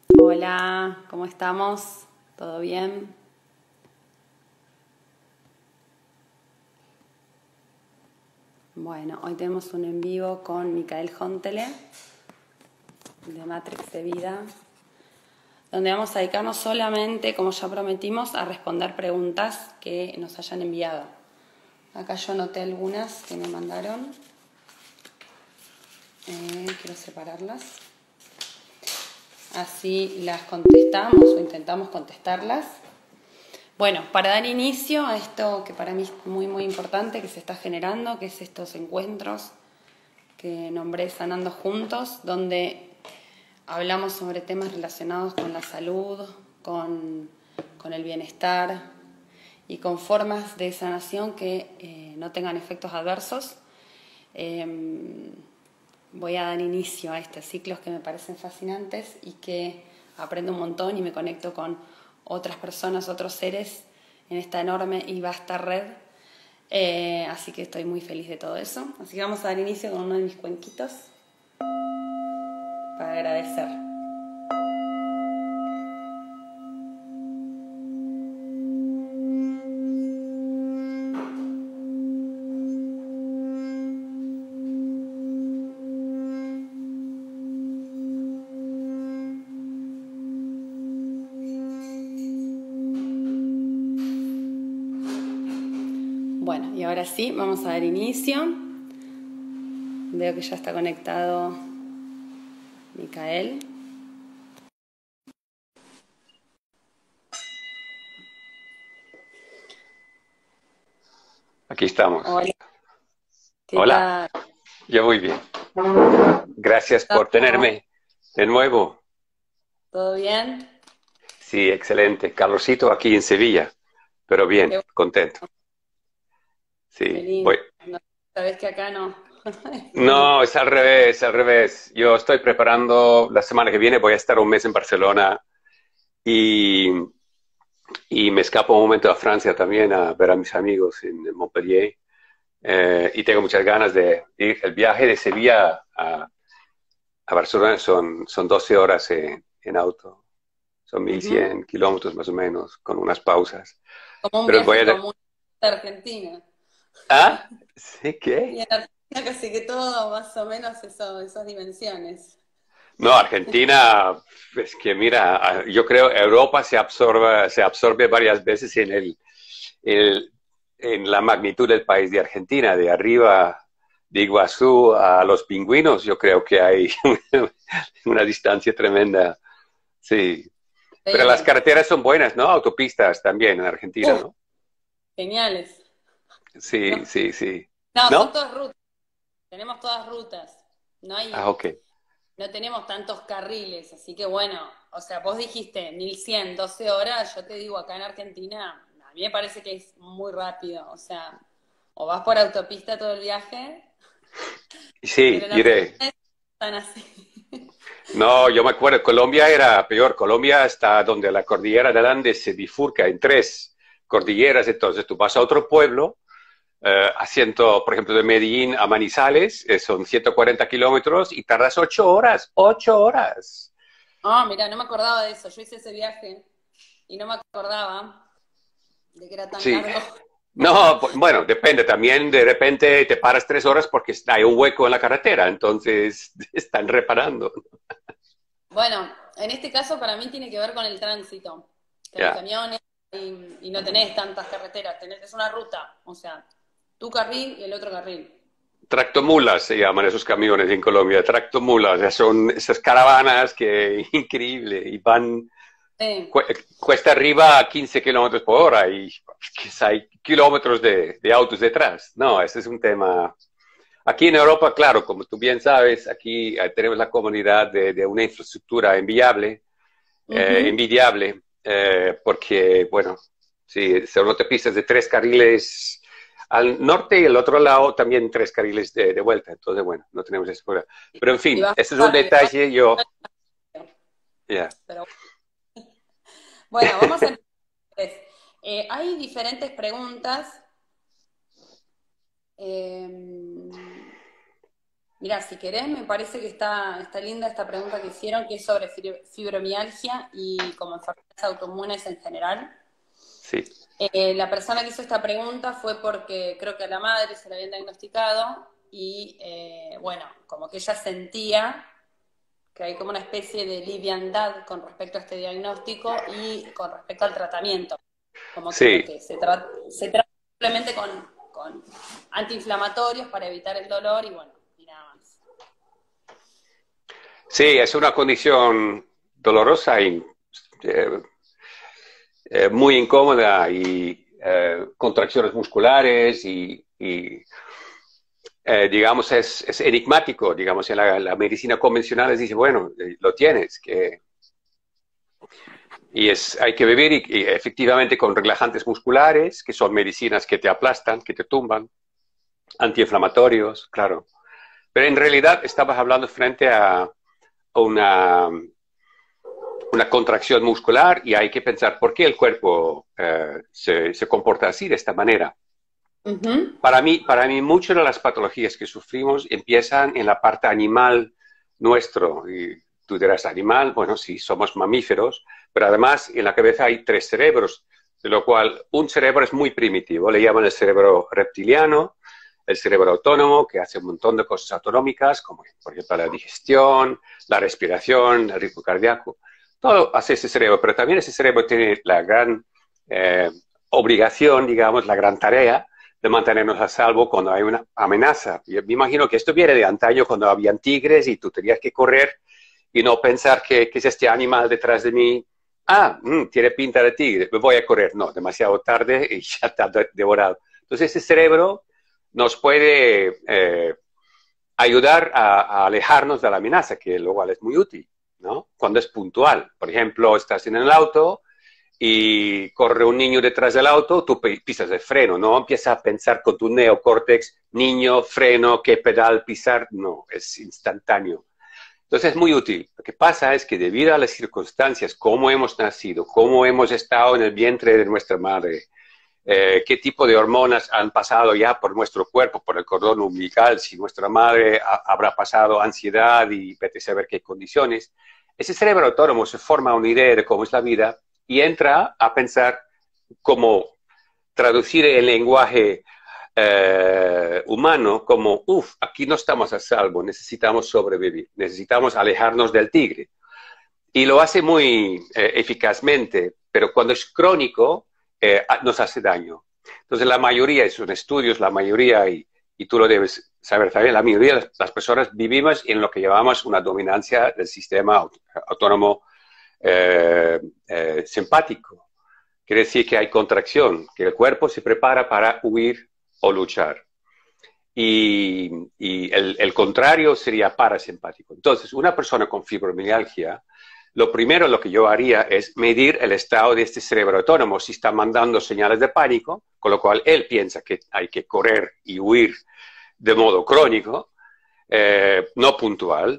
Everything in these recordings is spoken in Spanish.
Hola, ¿cómo estamos? ¿Todo bien? Bueno, hoy tenemos un en vivo con Micael Jontele de Matrix de Vida, donde vamos a dedicarnos solamente, como ya prometimos, a responder preguntas que nos hayan enviado. Acá yo anoté algunas que me mandaron. Quiero separarlas. Así las contestamos o intentamos contestarlas. Bueno, para dar inicio a esto que para mí es muy muy importante, que se está generando, que es estos encuentros que nombré Sanando Juntos, donde hablamos sobre temas relacionados con la salud, con el bienestar y con formas de sanación que no tengan efectos adversos. Voy a dar inicio a estos ciclos que me parecen fascinantes y que aprendo un montón y me conecto con otras personas, otros seres en esta enorme y vasta red. Así que estoy muy feliz de todo eso. Así que vamos a dar inicio con uno de mis cuenquitos para agradecer. Bueno, y ahora sí, vamos a dar inicio. Veo que ya está conectado Micael. Aquí estamos. Hola, ¿qué Hola, tal? yo muy bien. Gracias por ¿Estamos? tenerme de nuevo. ¿Todo bien? Sí, excelente. Calorcito aquí en Sevilla, pero bien, Qué, contento. qué Sí, lindo. voy. No, sabes que acá no. Es frío. No, es al revés, al revés. Yo estoy preparando, la semana que viene voy a estar un mes en Barcelona y, y me escapo un momento a Francia también a ver a mis amigos en Montpellier. Y tengo muchas ganas de ir. El viaje de Sevilla a Barcelona son 12 horas en auto. Son Ujú. 1100 kilómetros más o menos, con unas pausas. Como un Pero voy viaje a... común a Argentina. ¿Ah? ¿Sí Y qué? en Argentina casi que todo más o menos esas dimensiones. No, Argentina, es que mira, yo creo Europa se absorbe varias veces el- en la magnitud del país de Argentina, de arriba de Iguazú a los pingüinos, yo creo que hay una distancia tremenda. Sí, pero las Increíble. carreteras son buenas, ¿no? Autopistas también en Argentina, Uf, ¿no? geniales. Sí, No, sí, sí. no, son ¿No? todas rutas. Tenemos todas rutas. No Ah, hay, ok. no tenemos tantos carriles. Así que bueno, o sea, vos dijiste 1100 12 horas. Yo te digo, acá en Argentina, a mí me parece que es muy rápido. O sea, o vas por autopista todo el viaje, pero Sí, en Argentina iré. están así. No, yo me acuerdo, Colombia era peor. Colombia está donde la cordillera del Andes se bifurca en tres cordilleras. Entonces tú vas a otro pueblo, haciendo, por ejemplo, de Medellín a Manizales, son 140 kilómetros y tardas 8 horas. 8 horas. Ah, mira, no me acordaba de eso. Yo hice ese viaje y no me acordaba de que era tan Sí. largo. No, bueno, depende. También de repente te paras 3 horas porque hay un hueco en la carretera. Entonces están reparando. Bueno, en este caso para mí tiene que ver con el tránsito, que hay Ya. camiones y no tenés tantas carreteras, es una ruta, o sea, tu carril y el otro carril. Tractomulas se llaman esos camiones en Colombia, tractomulas, ya son esas caravanas que increíble y van Sí, cuesta arriba a 15 kilómetros por hora y hay kilómetros de autos detrás. No, ese es un tema. Aquí en Europa, claro, como tú bien sabes, aquí tenemos la comunidad de una infraestructura ujú. envidiable, porque, bueno, sí, son autopistas de 3 carriles al norte y el otro lado también 3 carriles de vuelta. Entonces, bueno, no tenemos eso. Pero en Y fin, vas ese es un rápido, detalle. Yo, ya. pero bueno, vamos a empezar. Hay diferentes preguntas. Eh, Mira, si querés, me parece que está linda esta pregunta que hicieron, que es sobre fibromialgia y como enfermedades autoinmunes en general. Sí, La persona que hizo esta pregunta fue porque creo que a la madre se le habían diagnosticado y, bueno, como que ella sentía que hay como una especie de liviandad con respecto a este diagnóstico y con respecto al tratamiento. Como que lo sí, que se trata simplemente con antiinflamatorios para evitar el dolor y bueno, y nada más. sí, es una condición dolorosa y eh, muy incómoda y contracciones musculares digamos, es enigmático, digamos, en la medicina convencional les dice, bueno, lo tienes, hay que vivir y efectivamente con relajantes musculares, que son medicinas que te aplastan, que te tumban, antiinflamatorios, claro. Pero en realidad estabas hablando frente a una, una contracción muscular y hay que pensar por qué el cuerpo se comporta así, de esta manera. Ujú. Para mí, muchas de las patologías que sufrimos empiezan en la parte animal nuestro. Y tú dirás, animal, bueno, sí, somos mamíferos, pero además en la cabeza hay 3 cerebros, de lo cual un cerebro es muy primitivo, le llaman el cerebro reptiliano, el cerebro autónomo, que hace un montón de cosas autonómicas, como por ejemplo la digestión, la respiración, el ritmo cardíaco. Todo hace ese cerebro, pero también ese cerebro tiene la gran eh, obligación, digamos, la gran tarea de mantenernos a salvo cuando hay una amenaza. Yo me imagino que esto viene de antaño cuando habían tigres y tú tenías que correr y no pensar que es este animal detrás de mí. Ah, tiene pinta de tigre, me voy a correr. No, demasiado tarde y ya está devorado. Entonces ese cerebro nos puede ayudar a alejarnos de la amenaza, que lo cual es muy útil, ¿no? Cuando es puntual. Por ejemplo, estás en el auto y corre un niño detrás del auto, tú pisas el freno, no empiezas a pensar con tu neocórtex, niño, freno, qué pedal pisar, no, es instantáneo. Entonces es muy útil. Lo que pasa es que debido a las circunstancias, cómo hemos nacido, cómo hemos estado en el vientre de nuestra madre, qué tipo de hormonas han pasado ya por nuestro cuerpo, por el cordón umbilical, si nuestra madre habrá pasado ansiedad y vete a saber qué condiciones, ese cerebro autónomo se forma una idea de cómo es la vida y entra a pensar cómo traducir el lenguaje humano como, aquí no estamos a salvo, necesitamos sobrevivir, necesitamos alejarnos del tigre. Y lo hace muy eficazmente, pero cuando es crónico, nos hace daño. Entonces, la mayoría, son estudios, la mayoría, y tú lo debes saber también, la mayoría de las personas vivimos en lo que llamamos una dominancia del sistema autónomo simpático. Quiere decir que hay contracción, que el cuerpo se prepara para huir o luchar. Y el contrario sería parasimpático. Entonces, una persona con fibromialgia, lo primero lo que yo haría es medir el estado de este cerebro autónomo, si está mandando señales de pánico, con lo cual él piensa que hay que correr y huir de modo crónico, no puntual.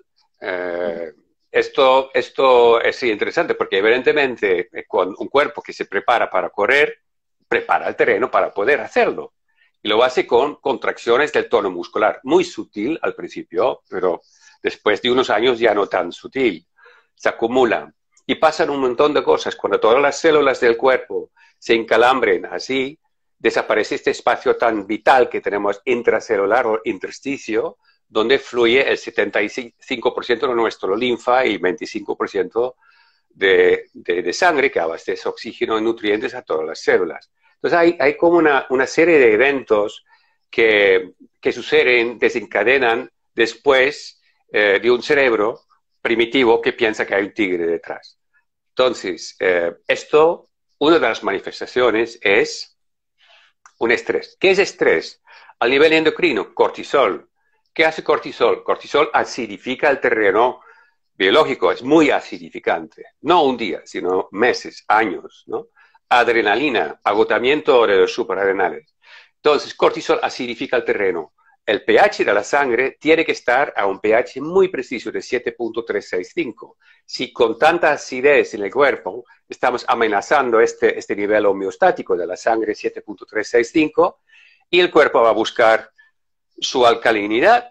Esto es interesante porque evidentemente con un cuerpo que se prepara para correr, prepara el terreno para poder hacerlo. Y lo hace con contracciones del tono muscular, muy sutil al principio, pero después de unos años ya no tan sutil. Se acumulan y pasan un montón de cosas. Cuando todas las células del cuerpo se encalambren así, desaparece este espacio tan vital que tenemos intracelular o intersticio, donde fluye el 75% de nuestro linfa y 25% de sangre que abastece oxígeno y nutrientes a todas las células. Entonces hay como una serie de eventos que suceden, desencadenan después de un cerebro primitivo que piensa que hay un tigre detrás. Entonces, una de las manifestaciones es un estrés. ¿Qué es estrés? A nivel endocrino, cortisol. ¿Qué hace cortisol? Cortisol acidifica el terreno biológico, es muy acidificante. No un día, sino meses, años, ¿no? Adrenalina, agotamiento de los suprarrenales. Entonces, cortisol acidifica el terreno. El pH de la sangre tiene que estar a un pH muy preciso de 7.365. Si con tanta acidez en el cuerpo estamos amenazando este nivel homeostático de la sangre 7.365, y el cuerpo va a buscar su alcalinidad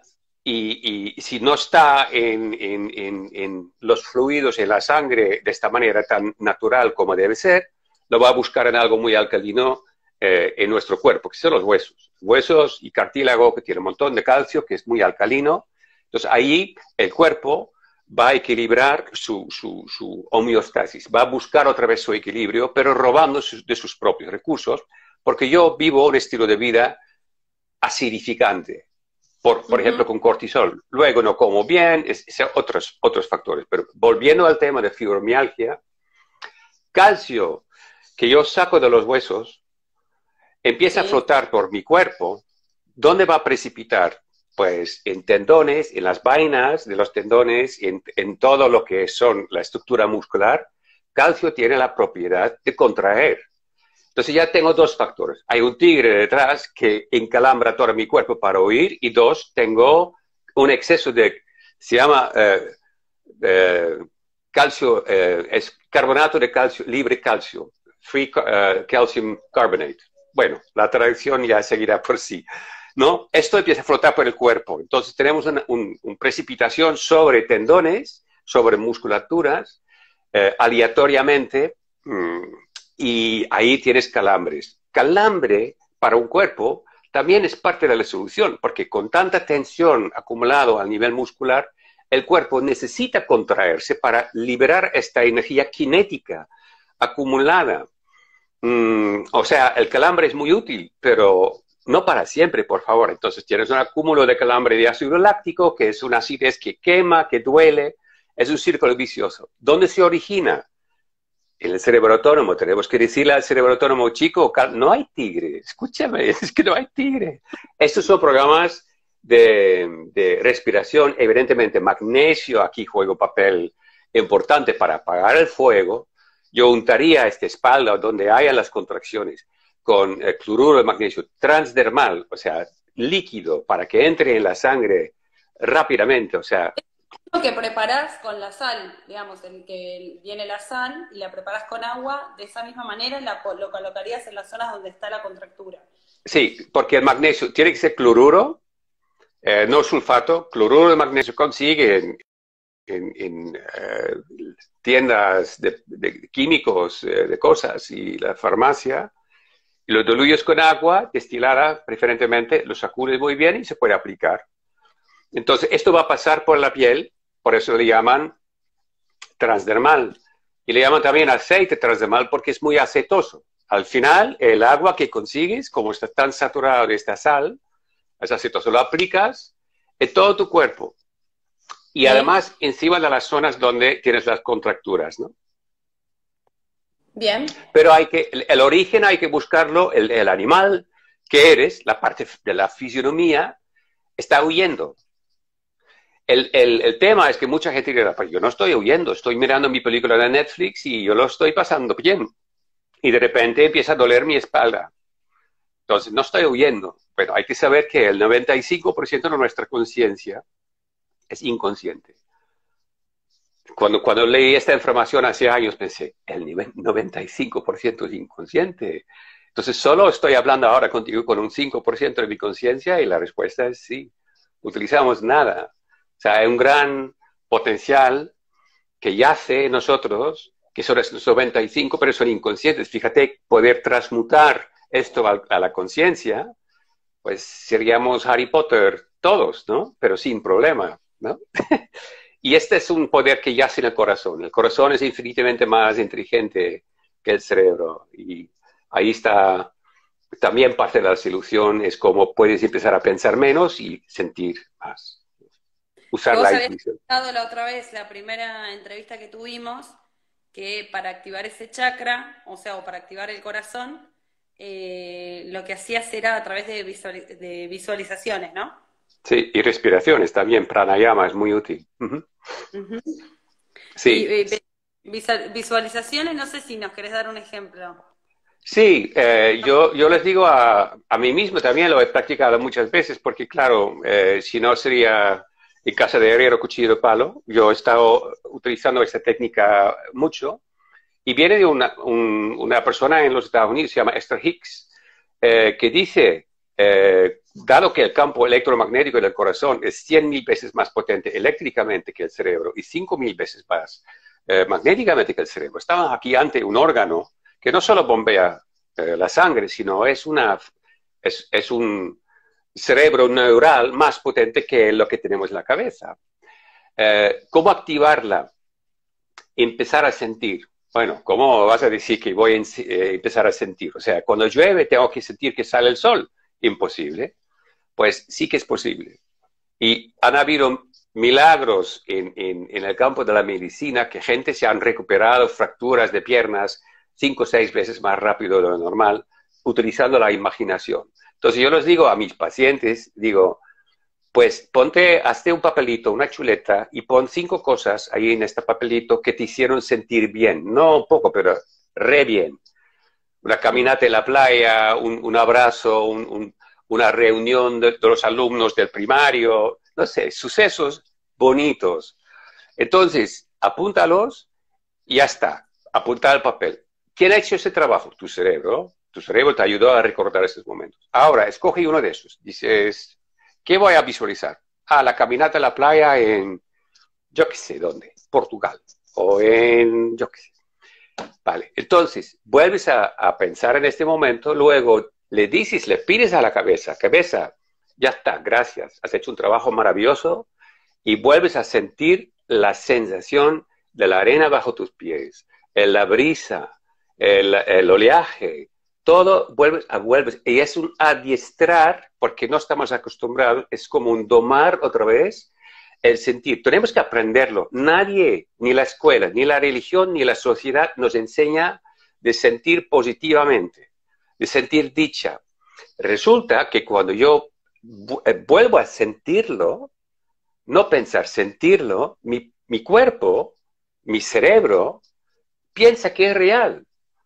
y si no está en los fluidos, en la sangre, de esta manera tan natural como debe ser, lo va a buscar en algo muy alcalino en nuestro cuerpo, que son los huesos. Huesos y cartílago, que tiene un montón de calcio, que es muy alcalino. Entonces ahí el cuerpo va a equilibrar su homeostasis, va a buscar otra vez su equilibrio, pero robando de sus propios recursos, porque yo vivo un estilo de vida acidificante, por ejemplo, con cortisol. Luego no como bien, otros factores. Pero volviendo al tema de fibromialgia, calcio que yo saco de los huesos empieza a flotar por mi cuerpo. ¿Dónde va a precipitar? Pues en tendones, en las vainas de los tendones, en todo lo que son la estructura muscular. Calcio tiene la propiedad de contraer. Entonces ya tengo dos factores. Hay un tigre detrás que encalambra todo mi cuerpo para huir, y dos, tengo un exceso se llama calcio, es carbonato de calcio, libre calcio, free calcium carbonate. Bueno, la traducción ya seguirá por sí, ¿no? Esto empieza a flotar por el cuerpo. Entonces tenemos una precipitación sobre tendones, sobre musculaturas, aleatoriamente, y ahí tienes calambres. Calambre para un cuerpo también es parte de la solución, porque con tanta tensión acumulada a nivel muscular, el cuerpo necesita contraerse para liberar esta energía cinética acumulada. O sea, el calambre es muy útil, pero no para siempre, por favor. Entonces tienes un acúmulo de calambre de ácido láctico, que es una acidez que quema, que duele. Es un círculo vicioso. ¿Dónde se origina? En el cerebro autónomo. Tenemos que decirle al cerebro autónomo, chico, no hay tigre. Escúchame, es que no hay tigre. Estos son programas de respiración. Evidentemente, magnesio aquí juega un papel importante para apagar el fuego. Yo untaría esta espalda donde haya las contracciones con cloruro de magnesio transdermal, o sea, líquido, para que entre en la sangre rápidamente, o sea. Que preparás con la sal, digamos, el que viene la sal y la preparás con agua, de esa misma manera lo colocarías en las zonas donde está la contractura. Sí, porque el magnesio tiene que ser cloruro, no sulfato. Cloruro de magnesio consigue en tiendas de químicos, de cosas, y la farmacia, y lo diluyes con agua destilada, preferentemente, lo sacudes muy bien y se puede aplicar. Entonces, esto va a pasar por la piel, por eso le llaman transdermal. Y le llaman también aceite transdermal porque es muy acetoso. Al final, el agua que consigues, como está tan saturado de esta sal, es acetoso. Lo aplicas en todo tu cuerpo. Y además, encima de las zonas donde tienes las contracturas, ¿no? Bien. Pero el origen hay que buscarlo, el animal que eres, la parte de la fisionomía, está huyendo. El tema es que mucha gente dirá, pues yo no estoy huyendo, estoy mirando mi película de Netflix y yo lo estoy pasando bien. Y de repente empieza a doler mi espalda. Entonces, no estoy huyendo. Pero hay que saber que el 95% de nuestra conciencia es inconsciente. Cuando leí esta información hace años pensé, el 95% es inconsciente. Entonces, solo estoy hablando ahora contigo con un 5% de mi conciencia, y la respuesta es sí. Utilizamos nada. O sea, hay un gran potencial que yace en nosotros, que son estos 95, pero son inconscientes. Fíjate, poder transmutar esto a la conciencia, pues seríamos Harry Potter todos, ¿no? Pero sin problema, ¿no? Y este es un poder que yace en el corazón. El corazón es infinitamente más inteligente que el cerebro. Y ahí está también parte de la solución, es cómo puedes empezar a pensar menos y sentir más. Usar la intuición. Vos habías contado la otra vez, la primera entrevista que tuvimos, que para activar ese chakra, o sea, o para activar el corazón, lo que hacías era a través de visualizaciones, ¿no? Sí, y respiraciones también, pranayama es muy útil. Sí. Y, visualizaciones, no sé si nos querés dar un ejemplo. Sí, yo les digo a mí mismo, también lo he practicado muchas veces, porque claro, si no sería en casa de herrero cuchillo de palo. Yo he estado utilizando esta técnica mucho, y viene de una persona en los Estados Unidos, se llama Esther Hicks, que dice, dado que el campo electromagnético del corazón es 100.000 veces más potente eléctricamente que el cerebro y 5.000 veces más magnéticamente que el cerebro, estamos aquí ante un órgano que no solo bombea la sangre, sino es un cerebro neural más potente que lo que tenemos en la cabeza. ¿Cómo activarla? Empezar a sentir. Bueno, ¿cómo vas a decir que voy a empezar a sentir? O sea, cuando llueve tengo que sentir que sale el sol. Imposible. Pues sí que es posible. Y han habido milagros en el campo de la medicina que gente se han recuperado fracturas de piernas 5 o 6 veces más rápido de lo normal utilizando la imaginación. Entonces yo les digo a mis pacientes, digo, pues hazte un papelito, una chuleta y pon 5 cosas ahí en este papelito que te hicieron sentir bien. No un poco, pero re bien. Una caminata en la playa, un abrazo, una reunión de los alumnos del primario, no sé, sucesos bonitos. Entonces, apúntalos y ya está. Apunta al papel. ¿Quién ha hecho ese trabajo? Tu cerebro. Tu cerebro te ayudó a recordar esos momentos. Ahora, escoge uno de esos. Dices, ¿qué voy a visualizar? Ah, la caminata en la playa en, yo qué sé, ¿dónde? Portugal. O en, yo qué sé. Vale, entonces, vuelves a pensar en este momento, luego le dices, le pides a la cabeza, ya está, gracias, has hecho un trabajo maravilloso, y vuelves a sentir la sensación de la arena bajo tus pies, la brisa, el oleaje, todo vuelves, y es un adiestrar, porque no estamos acostumbrados, es como un domar otra vez el sentir. Tenemos que aprenderlo. Nadie, ni la escuela, ni la religión, ni la sociedad nos enseña de sentir positivamente, de sentir dicha. Resulta que cuando yo vuelvo a sentirlo, no pensar, sentirlo, mi cuerpo, mi cerebro, piensa que es real.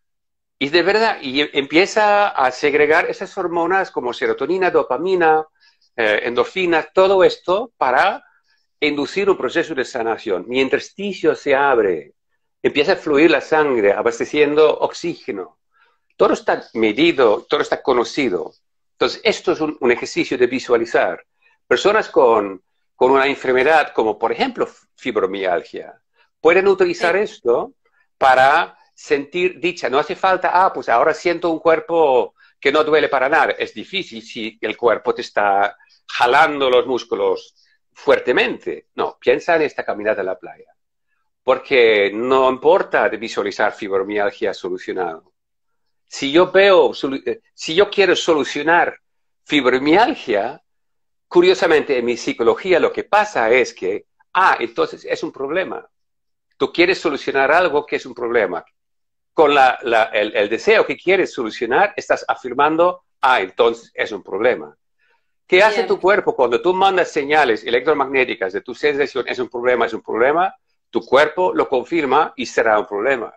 Y de verdad, y empieza a segregar esas hormonas como serotonina, dopamina, endorfina, todo esto para inducir un proceso de sanación. Mi intersticio se abre, empieza a fluir la sangre, abasteciendo oxígeno. Todo está medido, todo está conocido. Entonces, esto es un ejercicio de visualizar. Personas con una enfermedad como, por ejemplo, fibromialgia, pueden utilizar esto para sentir dicha. No hace falta, pues ahora siento un cuerpo que no duele para nada. Es difícil si el cuerpo te está jalando los músculos fuertemente. No, piensa en esta caminata a la playa. Porque no importa de visualizar fibromialgia solucionado. Si yo quiero solucionar fibromialgia, curiosamente en mi psicología lo que pasa es que, entonces es un problema. Tú quieres solucionar algo que es un problema. Con el deseo que quieres solucionar, estás afirmando, entonces es un problema. ¿Qué hace tu cuerpo cuando tú mandas señales electromagnéticas de tu sensación? Es un problema, tu cuerpo lo confirma y será un problema.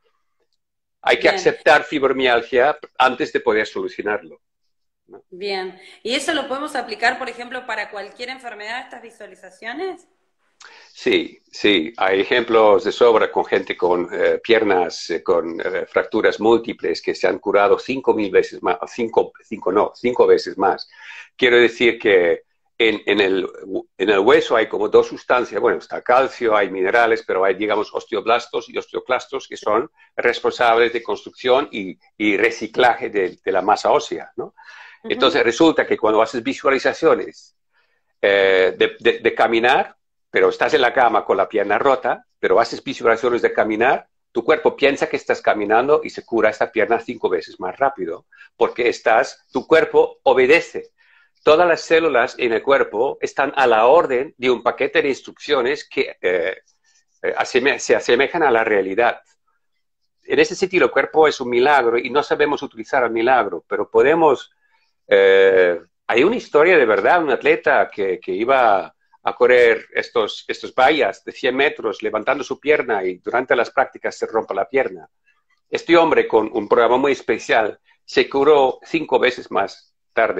Hay que aceptar fibromialgia antes de poder solucionarlo, ¿no? Bien. ¿Y eso lo podemos aplicar, por ejemplo, para cualquier enfermedad, estas visualizaciones? Sí, sí, hay ejemplos de sobra con gente con piernas con fracturas múltiples que se han curado 5.000 veces más, 5 veces más. Quiero decir que en el hueso hay como 2 sustancias, bueno, está calcio, hay minerales, pero hay, digamos, osteoblastos y osteoclastos que son responsables de construcción y reciclaje de la masa ósea, ¿no? Entonces resulta que cuando haces visualizaciones de caminar, pero estás en la cama con la pierna rota, pero haces visualizaciones de caminar, tu cuerpo piensa que estás caminando y se cura esta pierna 5 veces más rápido, porque tu cuerpo obedece. Todas las células en el cuerpo están a la orden de un paquete de instrucciones que se asemejan a la realidad. En ese sentido, el cuerpo es un milagro y no sabemos utilizar el milagro, pero podemos... hay una historia de verdad, un atleta que iba a correr estos vallas de 100 metros levantando su pierna y durante las prácticas se rompe la pierna. Este hombre con un programa muy especial se curó 5 veces más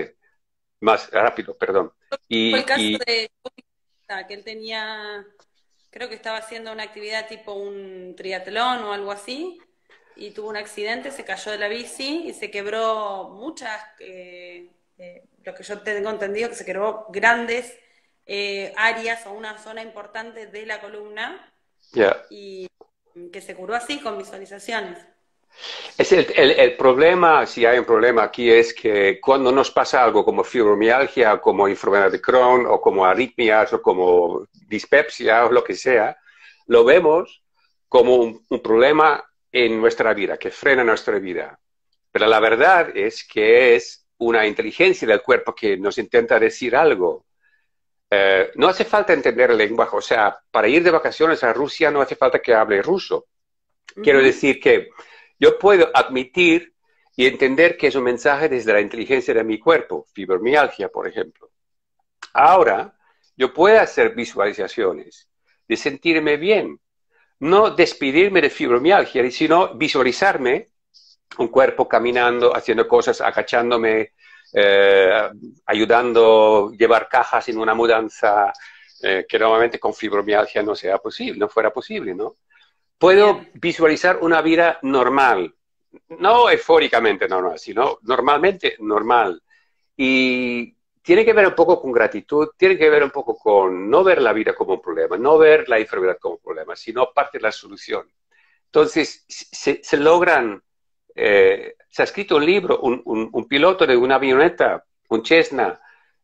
rápido, perdón. Fue el caso de que él tenía, creo que estaba haciendo una actividad tipo un triatlón o algo así, y tuvo un accidente, se cayó de la bici y se quebró lo que yo tengo entendido, que se creó grandes áreas o una zona importante de la columna Ya. y que se curó así con visualizaciones. Es el problema, si hay un problema aquí, es que cuando nos pasa algo como fibromialgia, como enfermedad de Crohn, o como arritmias, o como dispepsia, o lo que sea, lo vemos como un problema en nuestra vida, que frena nuestra vida. Pero la verdad es que es una inteligencia del cuerpo que nos intenta decir algo. No hace falta entender el lenguaje, o sea, para ir de vacaciones a Rusia no hace falta que hable ruso. Quiero decir que yo puedo admitir y entender que es un mensaje desde la inteligencia de mi cuerpo, fibromialgia, por ejemplo. Ahora, yo puedo hacer visualizaciones de sentirme bien, no despedirme de fibromialgia, sino visualizarme un cuerpo caminando, haciendo cosas, agachándome, ayudando a llevar cajas en una mudanza que normalmente con fibromialgia no sea posible, no fuera posible, ¿no? Puedo Bien. visualizar una vida normal, no eufóricamente normal, sino normalmente normal. Y tiene que ver un poco con gratitud, tiene que ver un poco con no ver la vida como un problema, no ver la enfermedad como un problema, sino parte de la solución. Entonces, se logran, se ha escrito un libro, un piloto de una avioneta, un Cessna,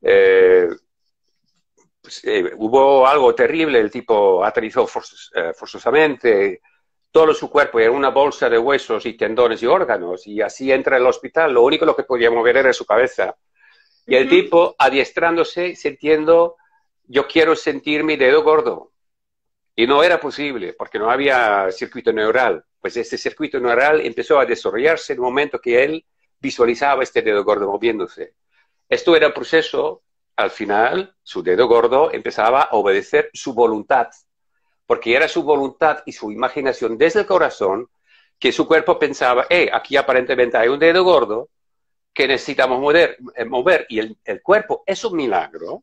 pues, hubo algo terrible, el tipo aterrizó forzosamente, todo su cuerpo era una bolsa de huesos y tendones y órganos, y así entra al hospital, lo único lo que podía mover era su cabeza. Y el tipo adiestrándose, sintiendo, yo quiero sentir mi dedo gordo. Y no era posible, porque no había circuito neural. Pues este circuito neural empezó a desarrollarse en el momento que él visualizaba este dedo gordo moviéndose. Esto era un proceso, al final, su dedo gordo empezaba a obedecer su voluntad, porque era su voluntad y su imaginación desde el corazón que su cuerpo pensaba, aquí aparentemente hay un dedo gordo que necesitamos mover. Y el cuerpo es un milagro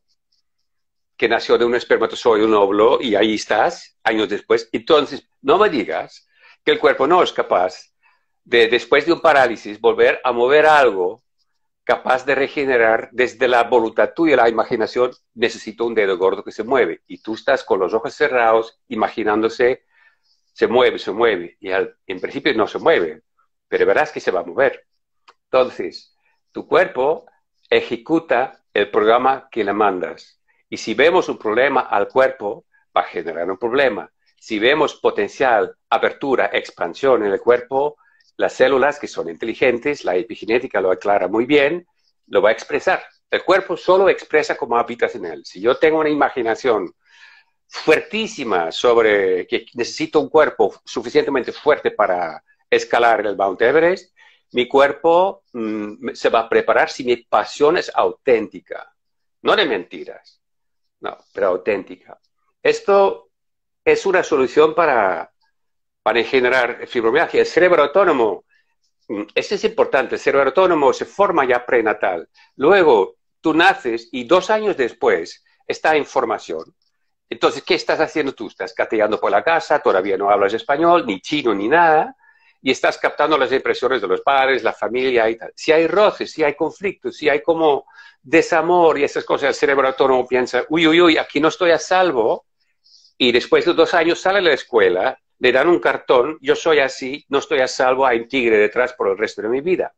que nació de un espermatozoide, un óvulo, y ahí estás, años después. Entonces, no me digas que el cuerpo no es capaz de, después de un parálisis, volver a mover algo capaz de regenerar desde la voluntad tuya, la imaginación. Necesito un dedo gordo que se mueve. Y tú estás con los ojos cerrados, imaginándose, se mueve. Y en principio no se mueve, pero verás que se va a mover. Entonces, tu cuerpo ejecuta el programa que le mandas. Y si vemos un problema al cuerpo, va a generar un problema. Si vemos potencial, apertura, expansión en el cuerpo, las células que son inteligentes, la epigenética lo aclara muy bien, lo va a expresar. El cuerpo solo expresa como habitas en él. Si yo tengo una imaginación fuertísima sobre que necesito un cuerpo suficientemente fuerte para escalar el Mount Everest, mi cuerpo se va a preparar si mi pasión es auténtica, no de mentiras, no, pero auténtica. Esto es una solución para generar fibromialgia. El cerebro autónomo, esto es importante, el cerebro autónomo se forma ya prenatal. Luego tú naces y 2 años después está en formación. Entonces, ¿qué estás haciendo tú? Estás cateando por la casa, todavía no hablas español, ni chino, ni nada, y estás captando las impresiones de los padres, la familia y tal. Si hay roces, si hay conflictos, si hay como desamor y esas cosas, el cerebro autónomo piensa, uy, aquí no estoy a salvo, y después de 2 años sale a la escuela, le dan un cartón, yo soy así, no estoy a salvo, hay un tigre detrás por el resto de mi vida.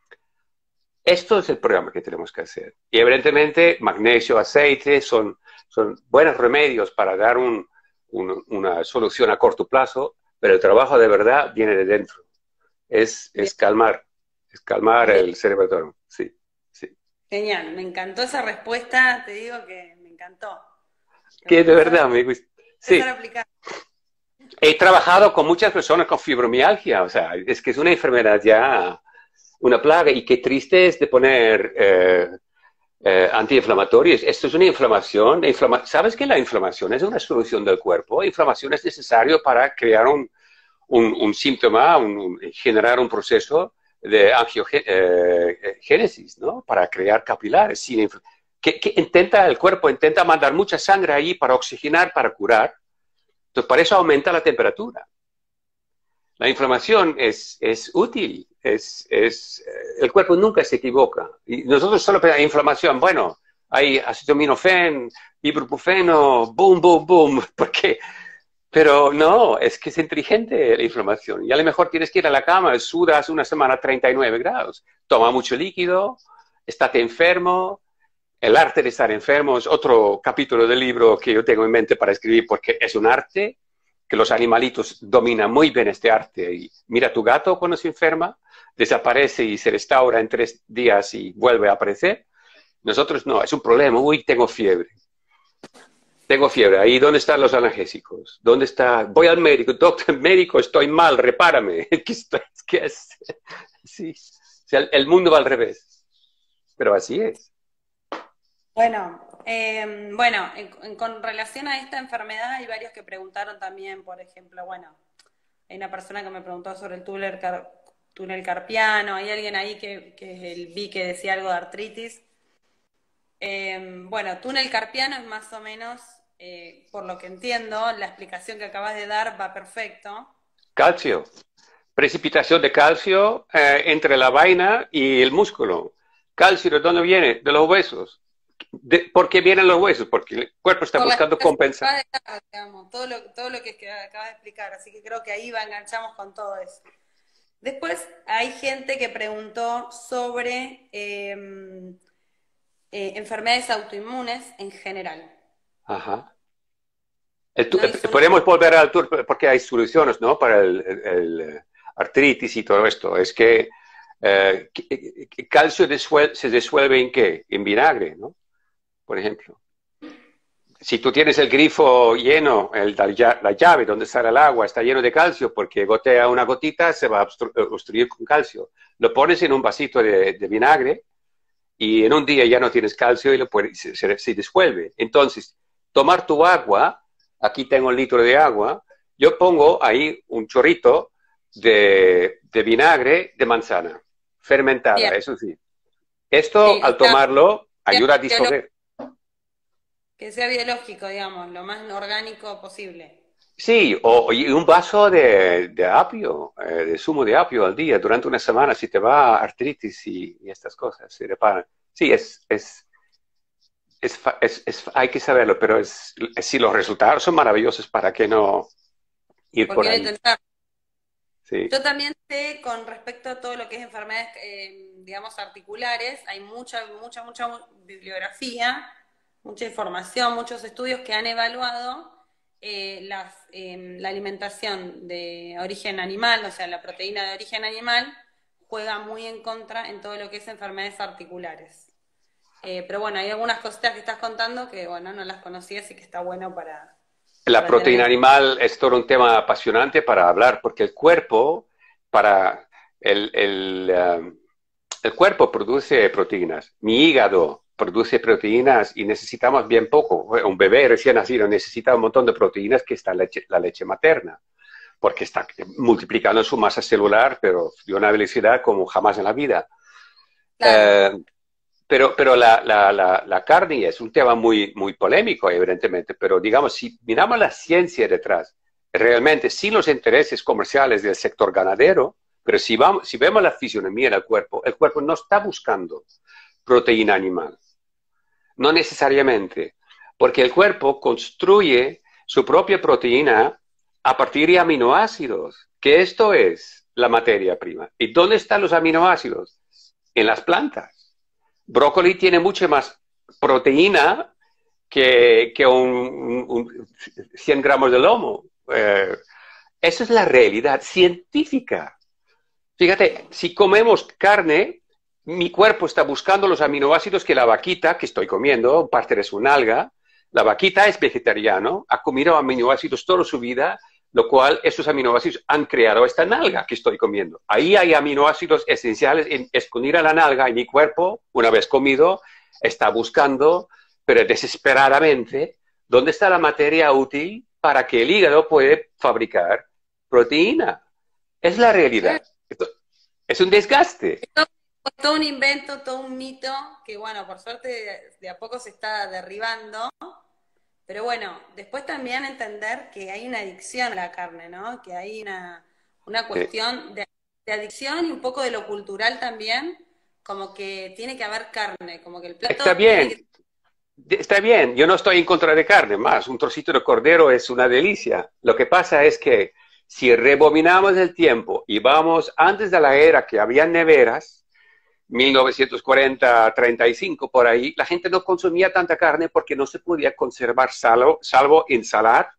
Esto es el programa que tenemos que hacer. Y evidentemente, magnesio, aceite son buenos remedios para dar una solución a corto plazo, pero el trabajo de verdad viene de dentro. Es calmar el cerebro autónomo. Sí, sí. Genial, me encantó esa respuesta, te digo que me encantó. Que de verdad me gusta. Sí. A aplicar. He trabajado con muchas personas con fibromialgia, o sea, es que es una enfermedad ya, una plaga, y qué triste es de poner antiinflamatorios. Esto es una inflamación. ¿Sabes que la inflamación es una solución del cuerpo? Inflamación es necesario para crear un síntoma, generar un proceso de angiogénesis, ¿no? Para crear capilares. El cuerpo intenta mandar mucha sangre ahí para oxigenar, para curar. Entonces, para eso aumenta la temperatura. La inflamación es útil el cuerpo nunca se equivoca. Y nosotros solo pensamos inflamación, bueno, hay acetaminofén, ibuprofeno, boom, boom, boom, porque, pero no, es que es inteligente la inflamación. Y a lo mejor tienes que ir a la cama, sudas una semana a 39 grados, toma mucho líquido, estate enfermo. El arte de estar enfermo es otro capítulo del libro que yo tengo en mente para escribir porque es un arte que los animalitos dominan muy bien este arte. Y mira tu gato cuando se enferma, desaparece y se restaura en 3 días y vuelve a aparecer. Nosotros no, es un problema. Uy, tengo fiebre. Tengo fiebre. Ahí, ¿dónde están los analgésicos? ¿Dónde está? Voy al médico. Doctor, médico, estoy mal, repárame. ¿Qué es? Sí. O sea, el mundo va al revés. Pero así es. Bueno, con relación a esta enfermedad hay varios que preguntaron también, por ejemplo, bueno, hay una persona que me preguntó sobre el túnel carpiano, hay alguien ahí que vi que decía algo de artritis. Bueno, túnel carpiano es más o menos, por lo que entiendo, la explicación que acabas de dar va perfecto. Calcio. Precipitación de calcio entre la vaina y el músculo. ¿Calcio de dónde viene? De los huesos. ¿Por qué vienen los huesos? Porque el cuerpo está Por la buscando explicación que compensar. acabas de dar, digamos, todo lo que acabas de explicar, así que creo que ahí enganchamos con todo eso. Después hay gente que preguntó sobre enfermedades autoinmunes en general. Ajá. No hay solo... Podemos volver al tour porque hay soluciones, ¿no? Para el artritis y todo esto. Es que calcio se disuelve en qué? En vinagre, ¿no? Por ejemplo. Si tú tienes el grifo lleno, la llave donde sale el agua está lleno de calcio porque gotea una gotita, se va a obstruir con calcio. Lo pones en un vasito de vinagre y en un día ya no tienes calcio y se disuelve. Entonces, tomar tu agua, aquí tengo un litro de agua, yo pongo ahí un chorrito de vinagre de manzana, fermentada, Bien, eso sí. Esto, sí, o al sea, tomarlo, sea ayuda a biolo- disolver. que sea biológico, digamos, lo más orgánico posible. Sí, y un vaso de apio, de zumo de apio al día durante una semana, si te va artritis y estas cosas, se reparan. Sí, hay que saberlo, pero si los resultados son maravillosos, ¿para qué no ir Porque por quiero ahí? intentar. Sí, Yo también sé con respecto a todo lo que es enfermedades, digamos, articulares, hay mucha bibliografía, mucha información, muchos estudios que han evaluado la alimentación de origen animal, o sea, la proteína de origen animal, juega muy en contra en todo lo que es enfermedades articulares. Pero bueno, hay algunas cositas que estás contando que, bueno, no las conocía, así que está bueno la para tener proteína en cuenta. animal es todo un tema apasionante para hablar, porque el cuerpo, para el cuerpo produce proteínas. Mi hígado produce proteínas y necesitamos bien poco. Un bebé recién nacido necesita un montón de proteínas que está la leche materna, porque está multiplicando su masa celular, pero de una velocidad como jamás en la vida. Claro, Eh, pero la carne es un tema muy polémico, evidentemente, pero digamos, si miramos la ciencia detrás, realmente sin los intereses comerciales del sector ganadero, pero si vemos la fisionomía del cuerpo, el cuerpo no está buscando proteína animal, no necesariamente, porque el cuerpo construye su propia proteína a partir de aminoácidos, que esto es la materia prima. ¿Y dónde están los aminoácidos? En las plantas. Brócoli tiene mucha más proteína que 100 gramos de lomo. Esa es la realidad científica. Fíjate, si comemos carne, mi cuerpo está buscando los aminoácidos que la vaquita, que estoy comiendo, parte de su nalga, la vaquita es vegetariano, ha comido aminoácidos toda su vida, lo cual esos aminoácidos han creado esta nalga que estoy comiendo. Ahí hay aminoácidos esenciales en esconder a la nalga y mi cuerpo, una vez comido, está buscando, pero desesperadamente, dónde está la materia útil para que el hígado pueda fabricar proteína. Es la realidad. Es un desgaste. todo un invento, todo un mito que, bueno, por suerte de a poco se está derribando. Pero bueno, después también entender que hay una adicción a la carne, ¿no? Que hay una Sí, cuestión de de adicción y un poco de lo cultural también, como que tiene que haber carne, como que el plato Está tiene bien, que... está bien, yo no estoy en contra de carne, más un trocito de cordero es una delicia. Lo que pasa es que si rebobinamos el tiempo y vamos antes de la era que había neveras, 1940, 35 por ahí, la gente no consumía tanta carne porque no se podía conservar salvo ensalar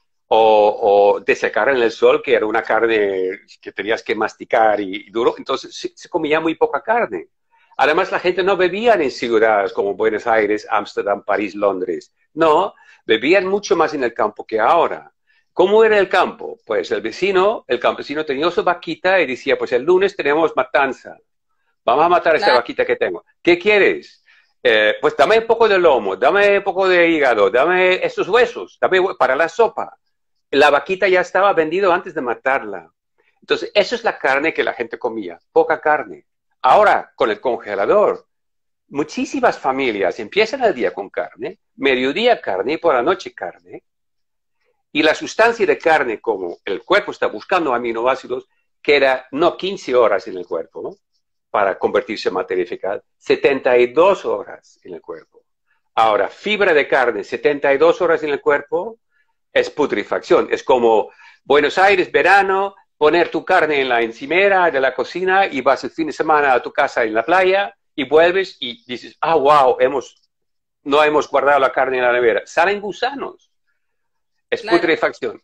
o desecar en el sol, que era una carne que tenías que masticar y duro, entonces se comía muy poca carne. Además, la gente no bebía en ciudades como Buenos Aires, Ámsterdam, París, Londres. No, bebían mucho más en el campo que ahora. ¿Cómo era el campo? Pues el campesino tenía su vaquita y decía, pues el lunes tenemos matanza. Vamos a matar a esta Claro, vaquita que tengo. ¿Qué quieres? Pues dame un poco de lomo, dame un poco de hígado, dame estos huesos, dame para la sopa. La vaquita ya estaba vendida antes de matarla. Entonces, eso es la carne que la gente comía, poca carne. Ahora, con el congelador, muchísimas familias empiezan el día con carne, mediodía carne y por la noche carne. Y la sustancia de carne, como el cuerpo está buscando aminoácidos, queda no 15 horas en el cuerpo, ¿no? Para convertirse en materia fecal, 72 horas en el cuerpo. Ahora, fibra de carne, 72 horas en el cuerpo, es putrefacción. Es como Buenos Aires, verano, poner tu carne en la encimera de la cocina y vas el fin de semana a tu casa en la playa y vuelves y dices, ah, wow, no hemos guardado la carne en la nevera. Salen gusanos. Es claro. putrefacción.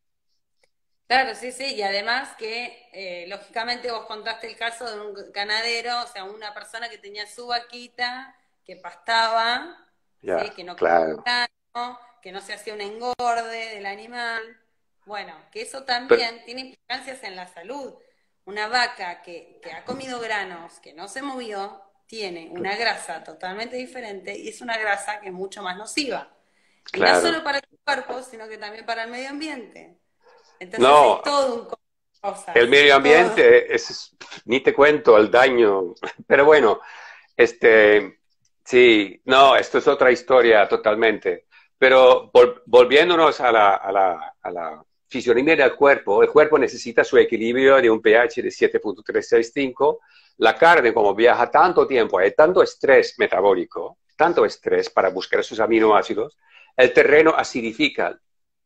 Claro, sí, sí, y además que lógicamente vos contaste el caso de un ganadero, o sea, una persona que tenía su vaquita, que pastaba, ¿sí? Ya, Que no comía claro. grano, que no se hacía un engorde del animal. Bueno, que eso Pero, también tiene implicancias en la salud. Una vaca que ha comido granos, que no se movió, tiene una grasa totalmente diferente y es una grasa que es mucho más nociva. Y no claro. solo para tu cuerpo, sino que también para el medio ambiente. Entonces No, es todo un conjunto de el cosas, medio todo. ambiente, ni te cuento el daño. Pero bueno, sí, no, esto es otra historia totalmente. Pero volviéndonos a la fisionomía del cuerpo, el cuerpo necesita su equilibrio de un pH de 7,365. La carne, como viaja tanto tiempo, hay tanto estrés metabólico, tanto estrés para buscar esos aminoácidos, el terreno acidifica.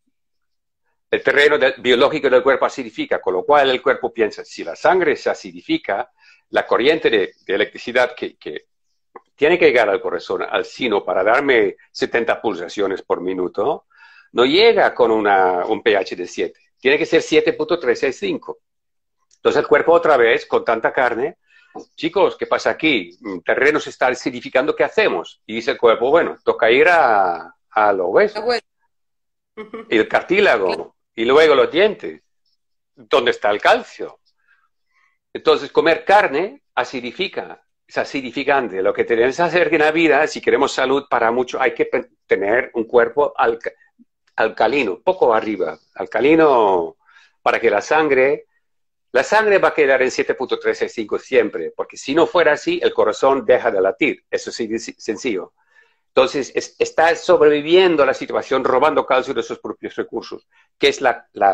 El terreno biológico del cuerpo acidifica, con lo cual el cuerpo piensa, si la sangre se acidifica, la corriente de electricidad que tiene que llegar al corazón, al sino, para darme 70 pulsaciones por minuto, no llega con un pH de 7. Tiene que ser 7,365. Entonces el cuerpo otra vez, con tanta carne, chicos, ¿qué pasa aquí? El terreno se está acidificando, ¿qué hacemos? Y dice el cuerpo, bueno, toca ir a los La huesos, huella. y el Claro, cartílago, y luego los dientes. ¿Dónde está el calcio? Entonces, comer carne acidifica, es acidificante. Lo que tenemos que hacer en la vida, si queremos salud para mucho, hay que tener un cuerpo alcalino, poco arriba, alcalino para que la sangre va a quedar en 7,365 siempre, porque si no fuera así, el corazón deja de latir. Eso sí, es sencillo. Entonces, está sobreviviendo a la situación, robando calcio de sus propios recursos, que es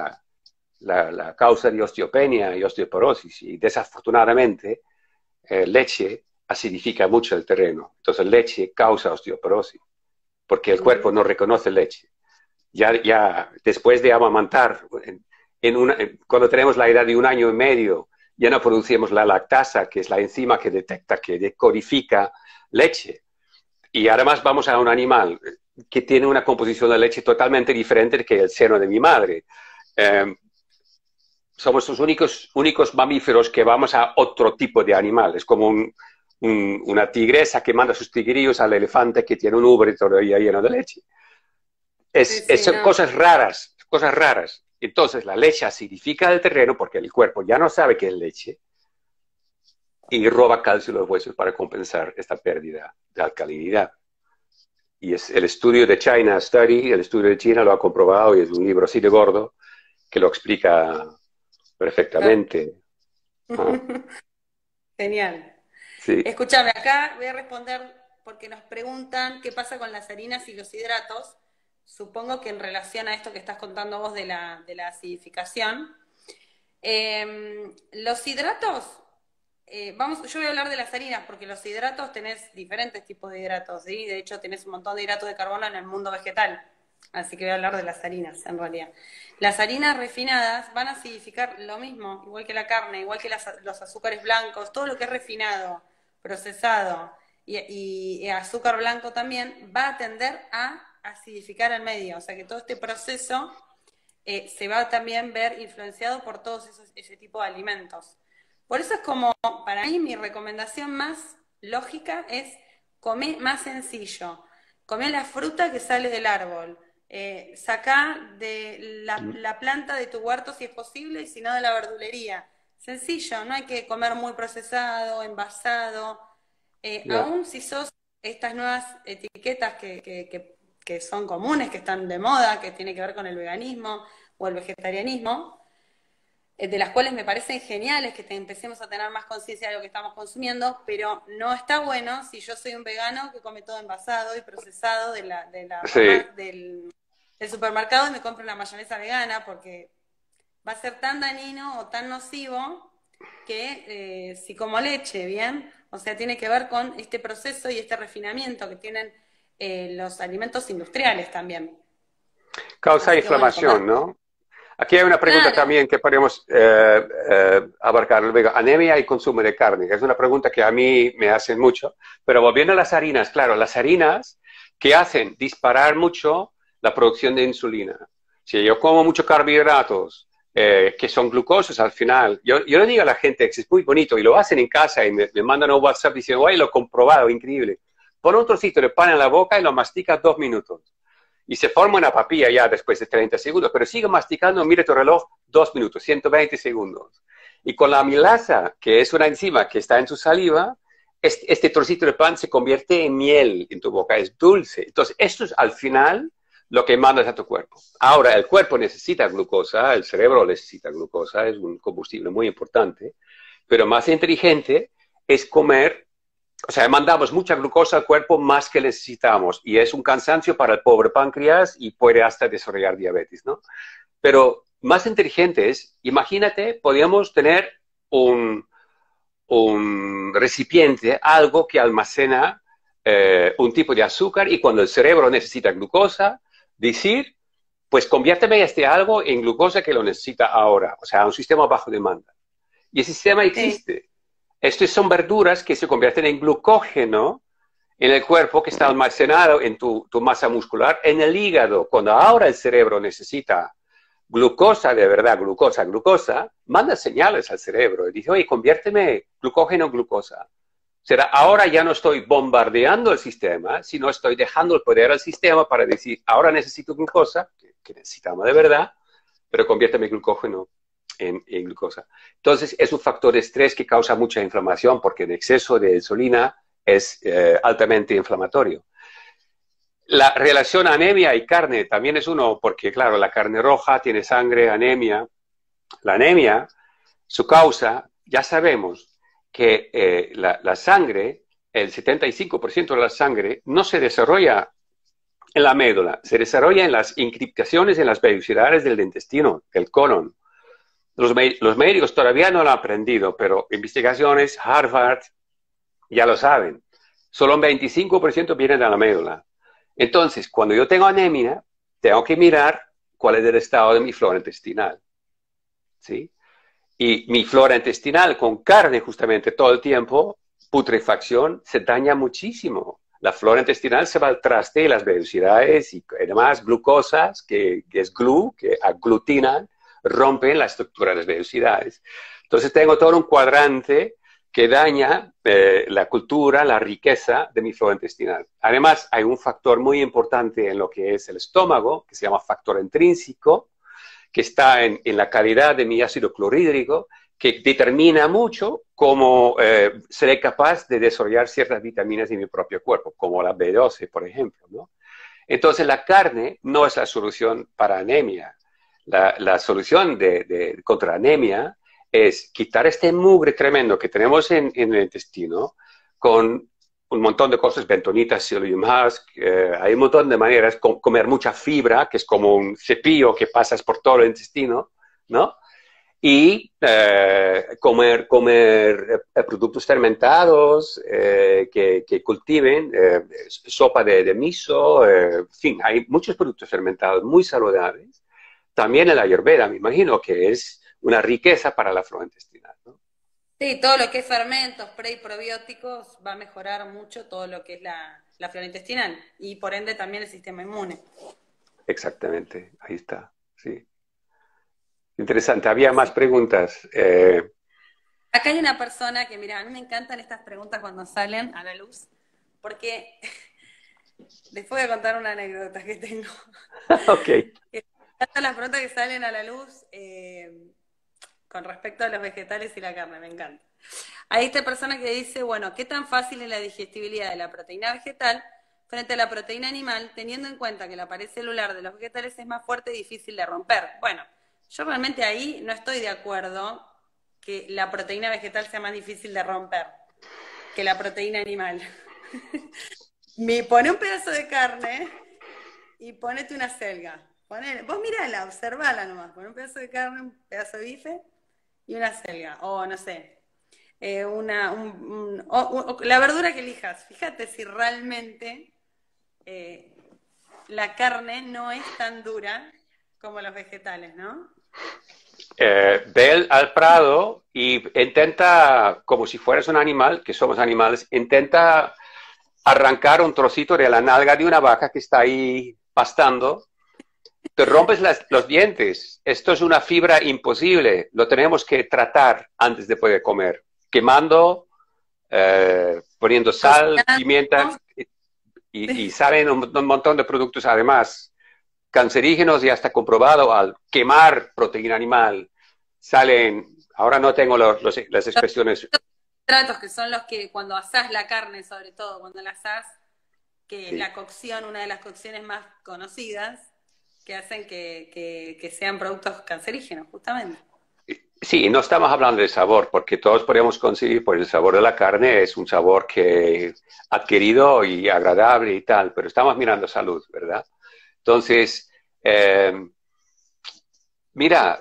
la causa de osteopenia y osteoporosis. Y desafortunadamente, leche acidifica mucho el terreno. Entonces, leche causa osteoporosis, porque el cuerpo no reconoce leche. Ya después de amamantar, cuando tenemos la edad de 1 año y medio, ya no producimos la lactasa, que es la enzima que detecta, que decodifica leche. Y además vamos a un animal que tiene una composición de leche totalmente diferente que el seno de mi madre. Eh, Somos los únicos mamíferos que vamos a otro tipo de animal. Es como una tigresa que manda sus tigrillos al elefante que tiene un ubre todavía lleno de leche. sí, sí, Son no. cosas raras, cosas raras. Entonces la leche acidifica el terreno porque el cuerpo ya no sabe qué es leche y roba calcio de los huesos para compensar esta pérdida de alcalinidad. Y es el estudio de China Study, el estudio de China lo ha comprobado y es un libro así de gordo que lo explica Claro. perfectamente. Ah, Genial. sí. Escúchame, acá voy a responder porque nos preguntan qué pasa con las harinas y los hidratos. Supongo que en relación a esto que estás contando vos de la acidificación. Los hidratos, yo voy a hablar de las harinas, porque los hidratos tenés diferentes tipos de hidratos, ¿sí? De hecho, tenés un montón de hidratos de carbono en el mundo vegetal. Así que voy a hablar de las harinas, en realidad. Las harinas refinadas van a acidificar lo mismo, igual que la carne, igual que los azúcares blancos, todo lo que es refinado, procesado y azúcar blanco también, va a tender a acidificar el medio. O sea que todo este proceso se va a también ver influenciado por todos ese tipo de alimentos. Por eso es como, para mí, mi recomendación más lógica es comer más sencillo. Comer la fruta que sale del árbol. Sacá de la planta de tu huerto si es posible, y si no de la verdulería. Sencillo, no hay que comer muy procesado, envasado. Ya. Aún si sos estas nuevas etiquetas que son comunes, que están de moda, que tiene que ver con el veganismo o el vegetarianismo, de las cuales me parecen geniales que empecemos a tener más conciencia de lo que estamos consumiendo, pero no está bueno si yo soy un vegano que come todo envasado y procesado Sí. del supermercado y me compro una mayonesa vegana, porque va a ser tan dañino o tan nocivo que si como leche, ¿bien? O sea, tiene que ver con este proceso y este refinamiento que tienen los alimentos industriales también. Causa Así que bueno, comer. inflamación, ¿no? Aquí hay una pregunta Claro, también que podemos abarcar. Luego, anemia y consumo de carne, que es una pregunta que a mí me hacen mucho. Pero volviendo a las harinas, claro, las harinas que hacen disparar mucho la producción de insulina. Si yo como muchos carbohidratos que son glucosos al final, yo le digo a la gente que es muy bonito y lo hacen en casa y me mandan un WhatsApp diciendo, ¡ay, lo he comprobado, increíble! Pon un trocito de pan en la boca y lo masticas 2 minutos y se forma una papilla ya después de 30 segundos, pero sigue masticando, mire tu reloj, 2 minutos, 120 segundos. Y con la amilasa, que es una enzima que está en tu saliva, este trocito de pan se convierte en miel en tu boca, es dulce. Entonces, esto es al final lo que mandas a tu cuerpo. Ahora, el cuerpo necesita glucosa, el cerebro necesita glucosa, es un combustible muy importante, pero más inteligente es comer, o sea, mandamos mucha glucosa al cuerpo más que necesitamos y es un cansancio para el pobre páncreas y puede hasta desarrollar diabetes, ¿no? Pero más inteligentes, imagínate, podríamos tener un, un recipiente, algo que almacena un tipo de azúcar y cuando el cerebro necesita glucosa, decir, pues conviérteme este algo en glucosa que lo necesita ahora, o sea, un sistema bajo demanda. Y ese sistema sí, existe. Estas son verduras que se convierten en glucógeno en el cuerpo que está almacenado en tu masa muscular, en el hígado. Cuando ahora el cerebro necesita glucosa, de verdad, glucosa, glucosa, manda señales al cerebro y dice, oye, conviérteme glucógeno en glucosa. O sea, ahora ya no estoy bombardeando el sistema, sino estoy dejando el poder al sistema para decir, ahora necesito glucosa, que necesitamos de verdad, pero conviérteme glucógeno en glucosa. Entonces, es un factor de estrés que causa mucha inflamación porque el exceso de insulina es altamente inflamatorio. La relación anemia y carne también es uno, porque claro, la carne roja tiene sangre, anemia. La anemia, su causa, ya sabemos que la sangre, el 75% de la sangre, no se desarrolla en la médula, se desarrolla en las encriptaciones en las vellosidades del intestino, del colon. Los médicos todavía no lo han aprendido, pero investigaciones, Harvard, ya lo saben. Solo un 25% viene de la médula. Entonces, cuando yo tengo anemia, tengo que mirar cuál es el estado de mi flora intestinal. ¿Sí? Y mi flora intestinal con carne justamente todo el tiempo, putrefacción, se daña muchísimo. La flora intestinal se va al traste, las velocidades y además glucosas, que es glu, que aglutinan, rompen la estructura de las velocidades. Entonces tengo todo un cuadrante que daña la cultura, la riqueza de mi flora intestinal. Además, hay un factor muy importante en lo que es el estómago, que se llama factor intrínseco, que está en la calidad de mi ácido clorhídrico, que determina mucho cómo seré capaz de desarrollar ciertas vitaminas en mi propio cuerpo, como la B12, por ejemplo, ¿no? Entonces, la carne no es la solución para anemia. La solución contra anemia es quitar este mugre tremendo que tenemos en el intestino con un montón de cosas, bentonitas, psyllium husk, hay un montón de maneras, comer mucha fibra, que es como un cepillo que pasas por todo el intestino, ¿no? comer productos fermentados que cultiven, sopa de miso, en fin, hay muchos productos fermentados muy saludables. También el Ayurveda, me imagino que es una riqueza para la flora intestinal, ¿no? Sí, todo lo que es fermentos, pre y probióticos va a mejorar mucho todo lo que es la flora intestinal y por ende también el sistema inmune. Exactamente, ahí está, sí. Interesante, había más Así. preguntas. Acá hay una persona que, mira, a mí me encantan estas preguntas cuando salen a la luz, porque les voy a contar una anécdota que tengo. Ok. Me encantan las preguntas que salen a la luz con respecto a los vegetales y la carne, me encanta. Hay esta persona que dice, bueno, ¿qué tan fácil es la digestibilidad de la proteína vegetal frente a la proteína animal, teniendo en cuenta que la pared celular de los vegetales es más fuerte y difícil de romper? Bueno, yo realmente ahí no estoy de acuerdo que la proteína vegetal sea más difícil de romper que la proteína animal. Me pone un pedazo de carne y ponete una selga. Vos mirala, observala nomás. Pon un pedazo de carne, un pedazo de bife y una selga. O no sé, la verdura que elijas. Fíjate si realmente la carne no es tan dura como los vegetales, ¿no? Ve al prado y intenta, como si fueras un animal, que somos animales, intenta arrancar un trocito de la nalga de una vaca que está ahí pastando, te rompes los dientes. Esto es una fibra imposible. Lo tenemos que tratar antes de poder comer. Quemando, poniendo sal, pimienta, ¿No? y salen un montón de productos además cancerígenos y hasta comprobado al quemar proteína animal. Salen, ahora no tengo las expresiones. Tratos que son los que cuando asás la carne, sobre todo cuando la asás, que es Sí. la cocción, una de las cocciones más conocidas, que hacen que sean productos cancerígenos, justamente. Sí, no estamos hablando de sabor, porque todos podemos conseguir, pues el sabor de la carne es un sabor que adquirido y agradable y tal, pero estamos mirando salud, ¿verdad? Entonces, mira,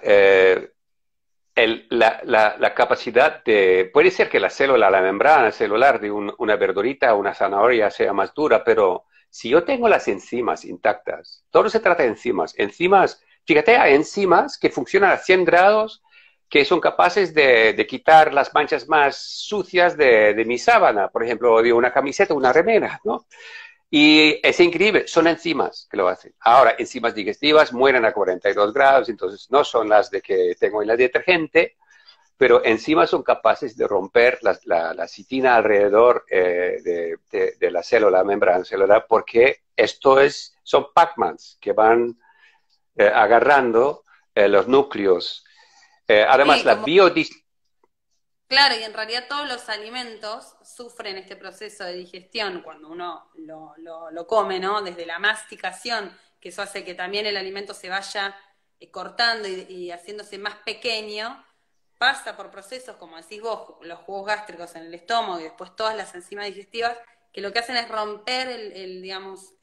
la capacidad de, puede ser que la célula, la membrana celular de una verdurita o una zanahoria sea más dura, pero si yo tengo las enzimas intactas, todo se trata de enzimas. Enzimas, fíjate, hay enzimas que funcionan a 100 grados, que son capaces de quitar las manchas más sucias de mi sábana, por ejemplo, de una camiseta, una remera, ¿no? Y es increíble, son enzimas que lo hacen. Ahora, enzimas digestivas mueren a 42 grados, entonces no son las de que tengo en la detergente, pero enzimas son capaces de romper la citina alrededor de la célula, la membrana celular, porque son Pac-Mans que van agarrando los núcleos. Además, Sí, la como biodistribución. claro, y en realidad todos los alimentos sufren este proceso de digestión cuando uno lo come, ¿no? Desde la masticación, que eso hace que también el alimento se vaya cortando y haciéndose más pequeño, pasa por procesos, como decís vos, los jugos gástricos en el estómago y después todas las enzimas digestivas, que lo que hacen es romper digamos,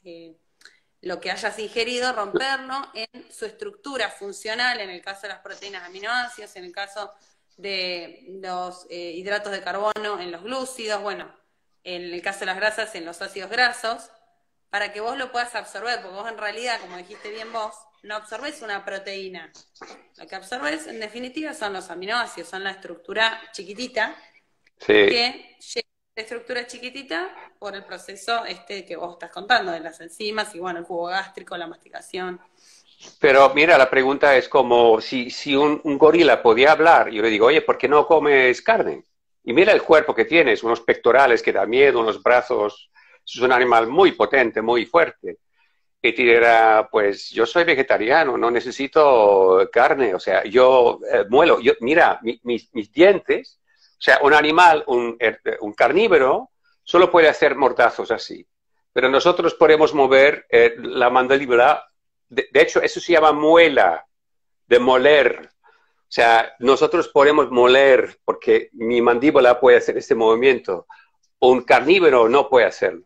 lo que hayas ingerido, romperlo en su estructura funcional, en el caso de las proteínas aminoácidos, en el caso de los hidratos de carbono en los glúcidos, bueno, en el caso de las grasas en los ácidos grasos, para que vos lo puedas absorber, porque vos en realidad, como dijiste bien vos, no absorbés una proteína. Lo que absorbés, en definitiva, son los aminoácidos, son la estructura chiquitita Sí. que llega a la estructura chiquitita por el proceso que vos estás contando, de las enzimas y bueno, el jugo gástrico, la masticación. Pero mira, la pregunta es como si un gorila podía hablar, yo le digo, oye, ¿por qué no comes carne? Y mira el cuerpo que tienes, unos pectorales que da miedo, unos brazos, es un animal muy potente, muy fuerte. Y te dirá, pues yo soy vegetariano, no necesito carne, o sea, yo muelo, mira, mis dientes, o sea, un animal, un carnívoro, solo puede hacer mordazos así, pero nosotros podemos mover la mandíbula, de hecho, eso se llama muela, de moler, o sea, nosotros podemos moler porque mi mandíbula puede hacer este movimiento, un carnívoro no puede hacerlo.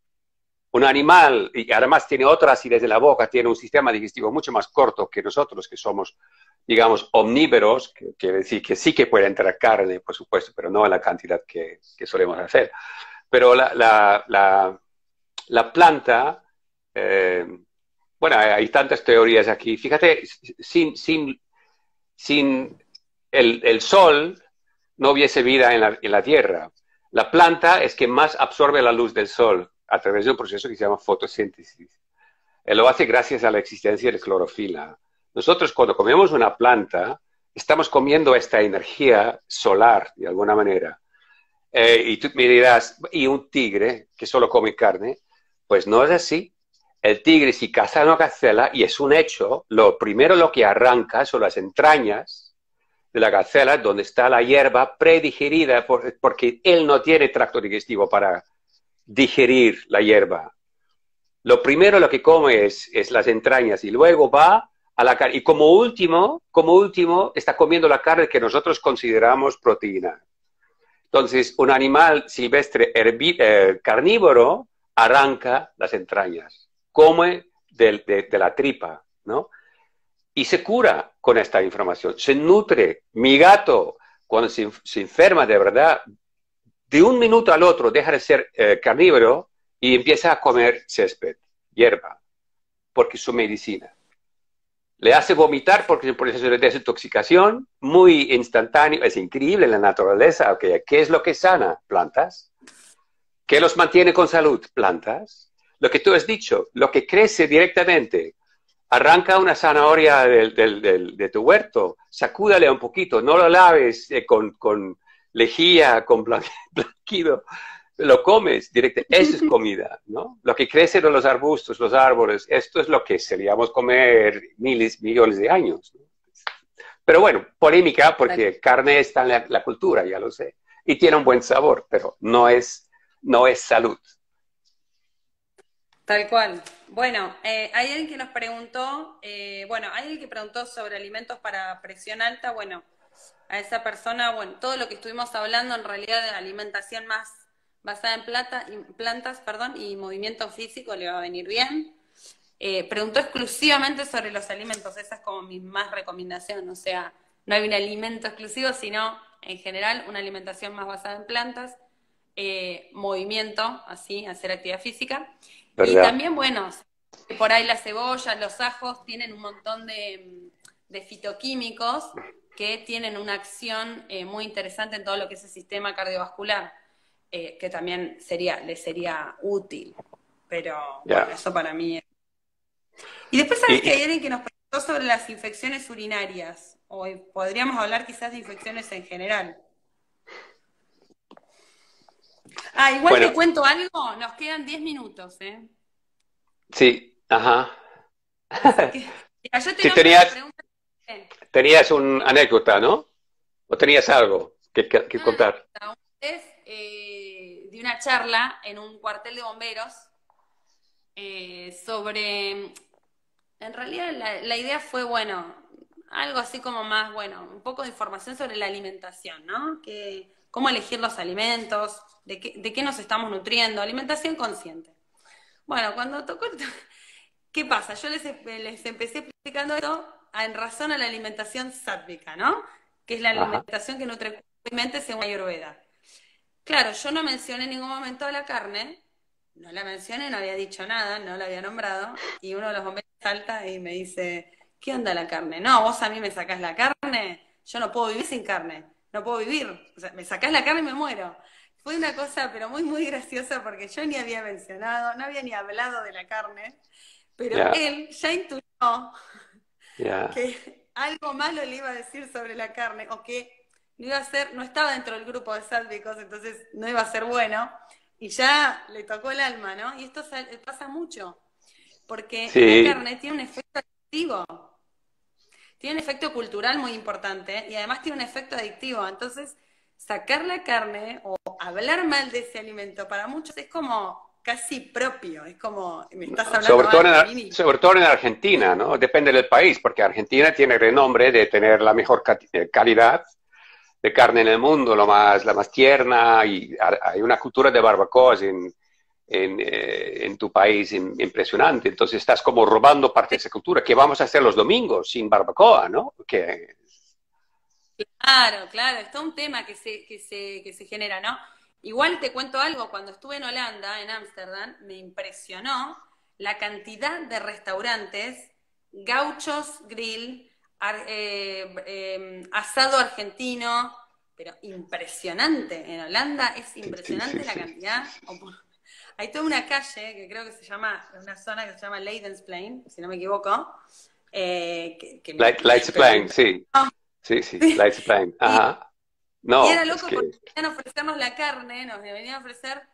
Un animal, y además tiene otra acidez en la boca, tiene un sistema digestivo mucho más corto que nosotros, que somos digamos, omnívoros, que quiere decir que sí que puede entrar carne, por supuesto, pero no en la cantidad que solemos hacer. Pero la planta, eh, bueno, hay tantas teorías aquí. Fíjate, sin el sol no hubiese vida en la Tierra. La planta es que más absorbe la luz del sol a través de un proceso que se llama fotosíntesis. Lo hace gracias a la existencia de clorofila. Nosotros cuando comemos una planta, estamos comiendo esta energía solar, de alguna manera. Y tú me dirás, ¿y un tigre que solo come carne? Pues no es así. El tigre, si caza una gacela, y es un hecho, lo primero lo que arranca son las entrañas de la gacela, donde está la hierba predigerida, porque él no tiene tracto digestivo para digerir la hierba. Lo primero lo que come es las entrañas y luego va a la carne. Y como último, está comiendo la carne que nosotros consideramos proteína. Entonces, un animal silvestre carnívoro arranca las entrañas, come de la tripa, ¿no? Y se cura con esta información, se nutre. Mi gato, cuando se enferma de verdad, de un minuto al otro deja de ser carnívoro y empieza a comer césped, hierba, porque es su medicina. Le hace vomitar porque es un proceso de desintoxicación muy instantáneo. Es increíble la naturaleza. Okay. ¿Qué es lo que sana? Plantas. ¿Qué los mantiene con salud? Plantas. Lo que tú has dicho, lo que crece directamente. Arranca una zanahoria de tu huerto, sacúdale un poquito, no lo laves con lejía, con blanquido. Lo comes directo, eso es comida, ¿no? Lo que crece de los arbustos, los árboles, esto es lo que seríamos comer miles, millones de años, ¿no? Pero bueno, polémica porque carne está en la cultura, ya lo sé, y tiene un buen sabor, pero no es salud. Tal cual. Bueno, hay alguien que nos preguntó, hay alguien que preguntó sobre alimentos para presión alta. Bueno, a esa persona, bueno, todo lo que estuvimos hablando en realidad de alimentación más basada en plantas, y movimiento físico le va a venir bien. Preguntó exclusivamente sobre los alimentos, esa es como mi más recomendación, o sea, no hay un alimento exclusivo, sino en general una alimentación más basada en plantas, movimiento, así, hacer actividad física. ¿Verdad? Y también, bueno, por ahí las cebollas, los ajos tienen un montón de fitoquímicos que tienen una acción muy interesante en todo lo que es el sistema cardiovascular. Que también le sería útil, pero bueno, eso para mí es. Y después sabes que hay alguien que nos preguntó sobre las infecciones urinarias, o podríamos hablar quizás de infecciones en general. Igual te cuento algo, nos quedan 10 minutos, ¿eh? Sí, ajá. Que, mira, yo te tenías una anécdota, ¿no? ¿O tenías algo que contar? De una charla en un cuartel de bomberos sobre, en realidad la idea fue, bueno, algo así como más, bueno, un poco de información sobre la alimentación, ¿no? Cómo elegir los alimentos, de qué nos estamos nutriendo, alimentación consciente. Bueno, cuando tocó, ¿qué pasa? Yo les empecé explicando esto en razón a la alimentación sátvica, ¿no? Que es la alimentación que nutre cuerpo y mente según Ayurveda. Claro, yo no mencioné en ningún momento la carne, no la mencioné, no había dicho nada, no la había nombrado, y uno de los bomberos salta y me dice, ¿qué onda la carne? No, vos a mí me sacás la carne, yo no puedo vivir sin carne, no puedo vivir, o sea, me sacás la carne y me muero. Fue una cosa, pero muy, muy graciosa, porque yo ni había mencionado, no había ni hablado de la carne, pero él ya intuyó que algo malo le iba a decir sobre la carne, o que no estaba dentro del grupo de sálvicos, entonces no iba a ser bueno, y ya le tocó el alma, ¿no? Y esto pasa mucho, porque la carne tiene un efecto adictivo, tiene un efecto cultural muy importante, y además tiene un efecto adictivo, entonces sacar la carne o hablar mal de ese alimento para muchos es como casi propio, es como, me estás hablando sobre todo en Argentina, ¿no? Depende del país, porque Argentina tiene renombre de tener la mejor calidad de carne en el mundo, la más tierna, y hay una cultura de barbacoas en tu país impresionante. Entonces estás como robando parte de esa cultura. ¿Qué vamos a hacer los domingos sin barbacoa, no? Que Claro, claro, es todo un tema que se genera, ¿no? Igual te cuento algo, cuando estuve en Holanda, en Ámsterdam, me impresionó la cantidad de restaurantes, gauchos grill, asado argentino, pero impresionante. En Holanda es sí, sí, sí, impresionante la sí. cantidad. Hay toda una calle que creo que se llama, una zona que se llama Leidensplein, si no me equivoco, Lights pero Playing, sí. Sí, sí, sí. Lights Playing. Y, Ajá. y No, era es loco porque que... venían a ofrecernos la carne, nos venían a ofrecer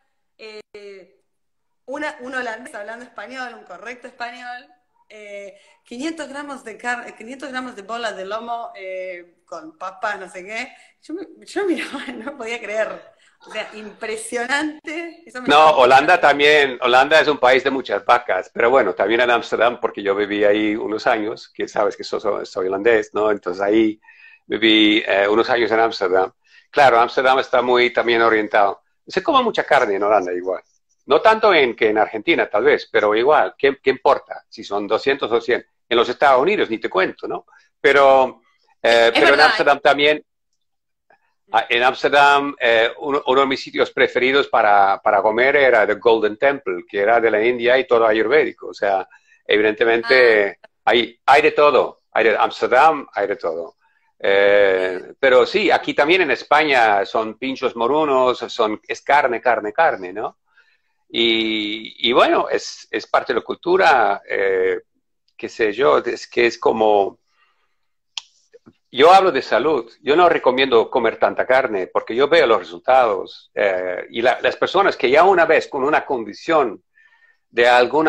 un holandés hablando español, un correcto español, 500 gramos de carne, 500 gramos de bolas de lomo con papas, no sé qué. Yo miraba, no podía creer. O sea, impresionante. Eso me No, llamó mucho la Holanda atención. también, Holanda es un país de muchas vacas, pero bueno, también en Ámsterdam, porque yo viví ahí unos años, que sabes que soy holandés, ¿no? Entonces ahí viví unos años en Ámsterdam. Claro, Ámsterdam está muy también orientado. Se come mucha carne en Holanda igual. No tanto que en Argentina, tal vez, pero igual, ¿qué importa? Si son 200 o 100. En los Estados Unidos, ni te cuento, ¿no? Pero, Es pero en verdad. Ámsterdam también en Ámsterdam, uno de mis sitios preferidos para comer era The Golden Temple, que era de la India y todo ayurvédico. O sea, Ah, evidentemente hay de todo. Hay de Ámsterdam, hay de todo. sí. Pero sí, aquí también en España son pinchos morunos, es carne, carne, carne, ¿no? Y bueno, es parte de la cultura, qué sé yo, es que es como yo hablo de salud. Yo no recomiendo comer tanta carne porque yo veo los resultados y las personas que ya una vez con una condición de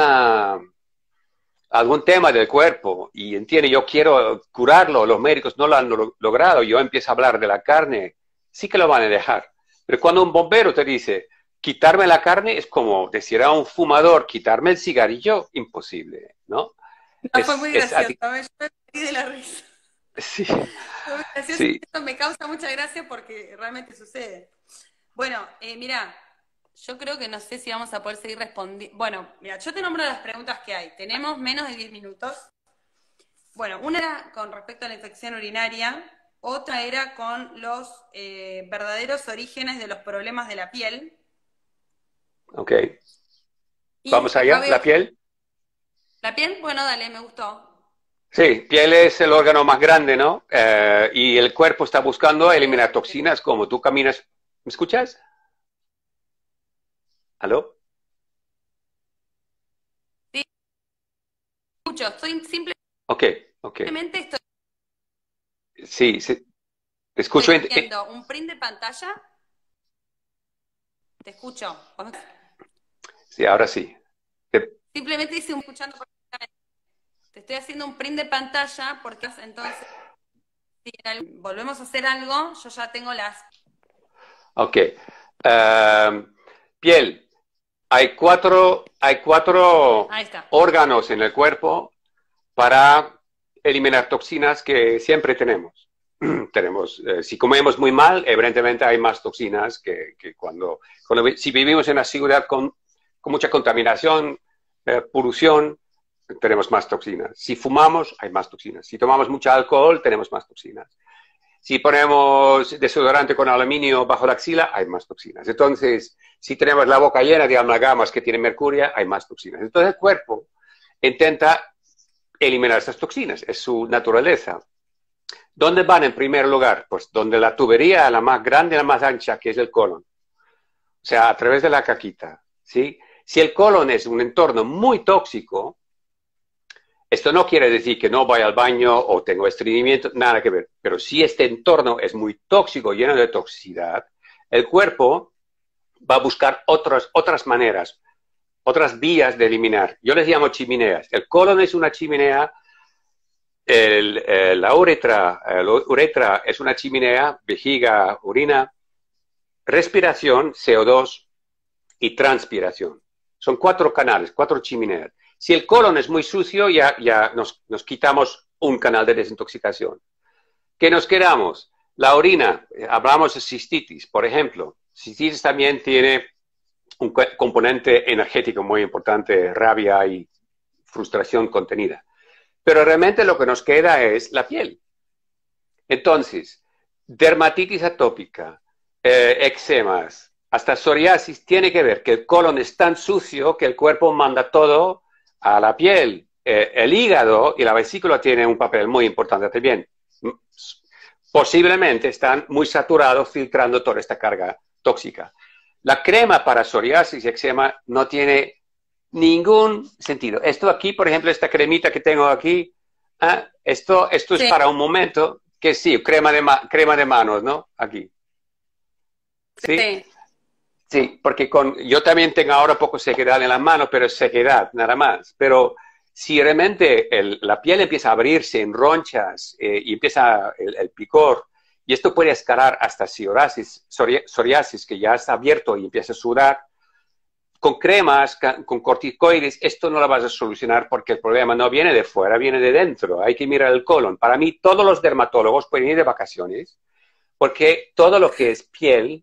algún tema del cuerpo y entiende, yo quiero curarlo, los médicos no lo han logrado, yo empiezo a hablar de la carne, sí que lo van a dejar. Pero cuando un bombero te dice, quitarme la carne es como decir a un fumador, quitarme el cigarrillo, imposible, ¿no? No, fue muy Es gracioso. Yo me morí de la risa. sí, Fue muy gracioso. sí, Esto me causa mucha gracia porque realmente sucede. Bueno, mira, yo creo que no sé si vamos a poder seguir respondiendo. Bueno, mira, yo te nombro las preguntas que hay. Tenemos menos de 10 minutos. Bueno, una era con respecto a la infección urinaria, otra era con los verdaderos orígenes de los problemas de la piel. ok. Y Vamos acá allá, veo la piel. la piel, bueno, dale, me gustó. Sí, piel es el órgano más grande, ¿no? Y el cuerpo está buscando eliminar Eh, toxinas como tú caminas. ¿Me escuchas? ¿Aló? sí, escucho, Ok, ok. simplemente Sí, sí. Te escucho. estoy viendo un print de pantalla. Te escucho. Sí, ahora sí. Simplemente hice un escuchando perfectamente. Te estoy haciendo un print de pantalla porque entonces si volvemos a hacer algo, yo ya tengo las. Ok. Piel. Hay cuatro Ahí está. órganos en el cuerpo para eliminar toxinas que siempre tenemos. Si comemos muy mal, evidentemente hay más toxinas que si vivimos en una ciudad con mucha contaminación, polución, tenemos más toxinas. Si fumamos, hay más toxinas. Si tomamos mucho alcohol, tenemos más toxinas. Si ponemos desodorante con aluminio bajo la axila, hay más toxinas. Entonces, si tenemos la boca llena de amalgamas que tienen mercurio, hay más toxinas. Entonces, el cuerpo intenta eliminar estas toxinas, es su naturaleza. ¿Dónde van en primer lugar? Pues donde la tubería, la más grande, la más ancha, que es el colon. O sea, a través de la caquita. ¿Sí? Si el colon es un entorno muy tóxico, esto no quiere decir que no vaya al baño o tengo estreñimiento, nada que ver. Pero si este entorno es muy tóxico, lleno de toxicidad, el cuerpo va a buscar otras maneras, otras vías de eliminar. Yo les llamo chimeneas. El colon es una chimenea, la uretra es una chimenea, vejiga, orina, respiración, CO2 y transpiración. Son 4 canales, 4 chimeneas. Si el colon es muy sucio, ya nos quitamos un canal de desintoxicación. ¿Qué nos quedamos? La orina, hablamos de cistitis, por ejemplo. Cistitis también tiene un componente energético muy importante, rabia y frustración contenida. Pero realmente lo que nos queda es la piel. Entonces, dermatitis atópica, eczemas, hasta psoriasis, tiene que ver que el colon es tan sucio que el cuerpo manda todo a la piel. El hígado y la vesícula tienen un papel muy importante también. Posiblemente están muy saturados filtrando toda esta carga tóxica. La crema para psoriasis y eczema no tiene ningún sentido. Esto aquí, por ejemplo, esta cremita que tengo aquí, esto es para un momento que sí, crema de manos, ¿no? Aquí. ¿Sí? Sí. Sí, porque yo también tengo ahora poco sequedad en las manos, pero es sequedad, nada más. Pero si realmente la piel empieza a abrirse en ronchas y empieza el picor, y esto puede escalar hasta psoriasis, que ya está abierto y empieza a sudar, con cremas, con corticoides, esto no lo vas a solucionar porque el problema no viene de fuera, viene de dentro. Hay que mirar el colon. Para mí, todos los dermatólogos pueden ir de vacaciones porque todo lo que es piel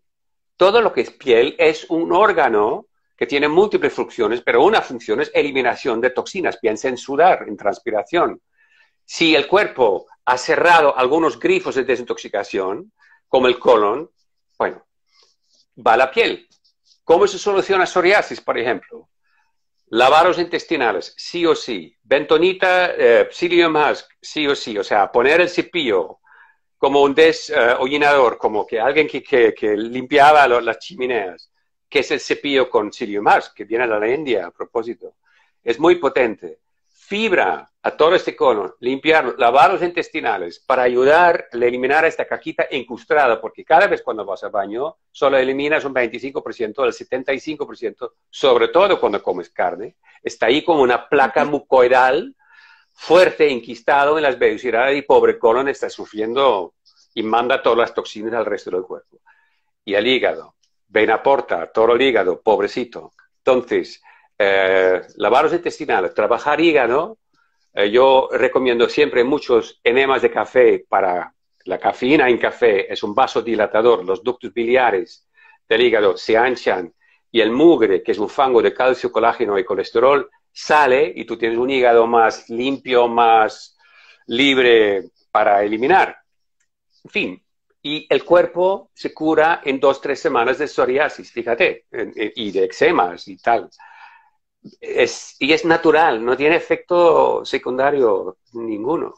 es un órgano que tiene múltiples funciones, pero una función es eliminación de toxinas. Piensa en sudar, en transpiración. Si el cuerpo ha cerrado algunos grifos de desintoxicación, como el colon, bueno, va a la piel. ¿Cómo se soluciona psoriasis, por ejemplo? Lavados intestinales, sí o sí. Bentonita, psyllium husk, sí o sí. O sea, poner el cepillo como un deshollinador, como que alguien que limpiaba las chimeneas, que es el cepillo con psyllium husk, que viene de la India a propósito. Es muy potente. Fibra a todo este colon, limpiarlo, lavados intestinales para ayudar a eliminar esta caquita incrustada, porque cada vez cuando vas al baño solo eliminas un 25%, el 75%, sobre todo cuando comes carne, está ahí como una placa mucoidal fuerte, enquistado en las vellosidades y pobre colon está sufriendo y manda todas las toxinas al resto del cuerpo. Y el hígado, vena porta, todo el hígado, pobrecito. Entonces, lavados intestinales, trabajar hígado. Yo recomiendo siempre muchos enemas de café para la cafeína en café, es un vasodilatador, los ductos biliares del hígado se anchan y el mugre, que es un fango de calcio, colágeno y colesterol, sale y tú tienes un hígado más limpio, más libre para eliminar. En fin, y el cuerpo se cura en 2-3 semanas de psoriasis, fíjate, y de eczemas y tal. Y es natural, no tiene efecto secundario ninguno.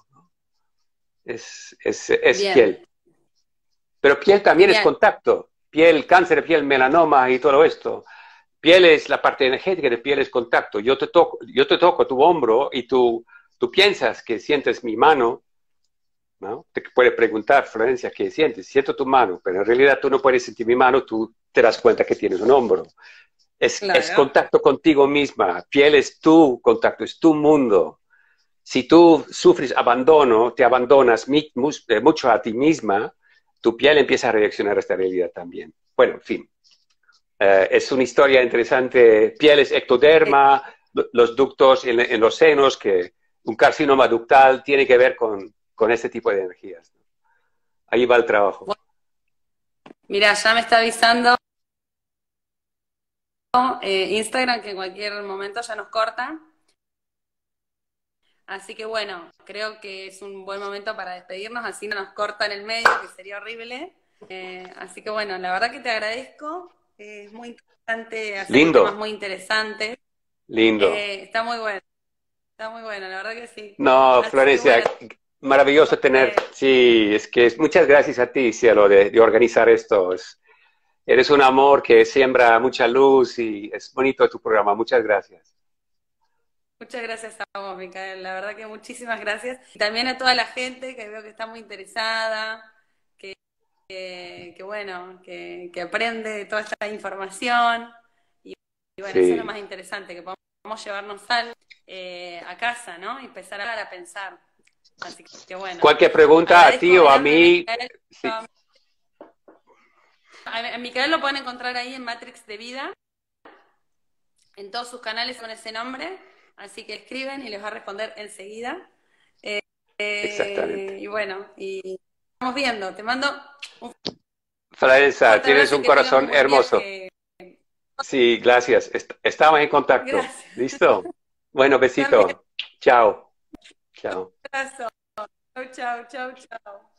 Es piel. Pero piel también es contacto. Piel, cáncer de piel, melanoma y todo esto. Piel es la parte energética de piel, es contacto. Yo te toco tu hombro y tú piensas que sientes mi mano, ¿no? Te puedes preguntar, Florencia, ¿qué sientes? Siento tu mano, pero en realidad tú no puedes sentir mi mano, tú te das cuenta que tienes un hombro. Es contacto contigo misma. Piel es tu contacto, es tu mundo. Si tú sufres abandono, te abandonas mucho a ti misma, tu piel empieza a reaccionar a esta realidad también. Bueno, en fin. Es una historia interesante. Piel es ectoderma, los ductos en los senos, que un carcinoma ductal tiene que ver con este tipo de energías. Ahí va el trabajo. Bueno, mira, ya me está avisando Instagram que en cualquier momento ya nos corta. Así que bueno, creo que es un buen momento para despedirnos, así no nos corta en el medio, que sería horrible. Así que bueno, la verdad que te agradezco. Es muy interesante hacer temas muy interesantes. Lindo. Está muy bueno. Está muy bueno, la verdad que sí. No, Florencia, maravilloso tener. Sí, muchas gracias a ti, cielo, de organizar esto. Eres un amor que siembra mucha luz y es bonito tu programa. Muchas gracias. Muchas gracias a vos, Micael. La verdad que muchísimas gracias. Y también a toda la gente que veo que está muy interesada, que bueno, que aprende de toda esta información. Y bueno, eso es lo más interesante, que podamos llevarnos a casa, ¿no? Y empezar a pensar. Así que bueno. Cualquier pregunta a ti o a mí. A Micael lo pueden encontrar ahí en Matrix de Vida. En todos sus canales con ese nombre. Así que escriben y les va a responder enseguida. Exactamente. Y bueno, y estamos viendo. Te mando un Florencia, tienes un corazón hermoso. Sí, gracias. Estamos en contacto. Gracias. ¿Listo? Bueno, También, besito. Chao. Chao. un abrazo. Chau, chau, chau, chau.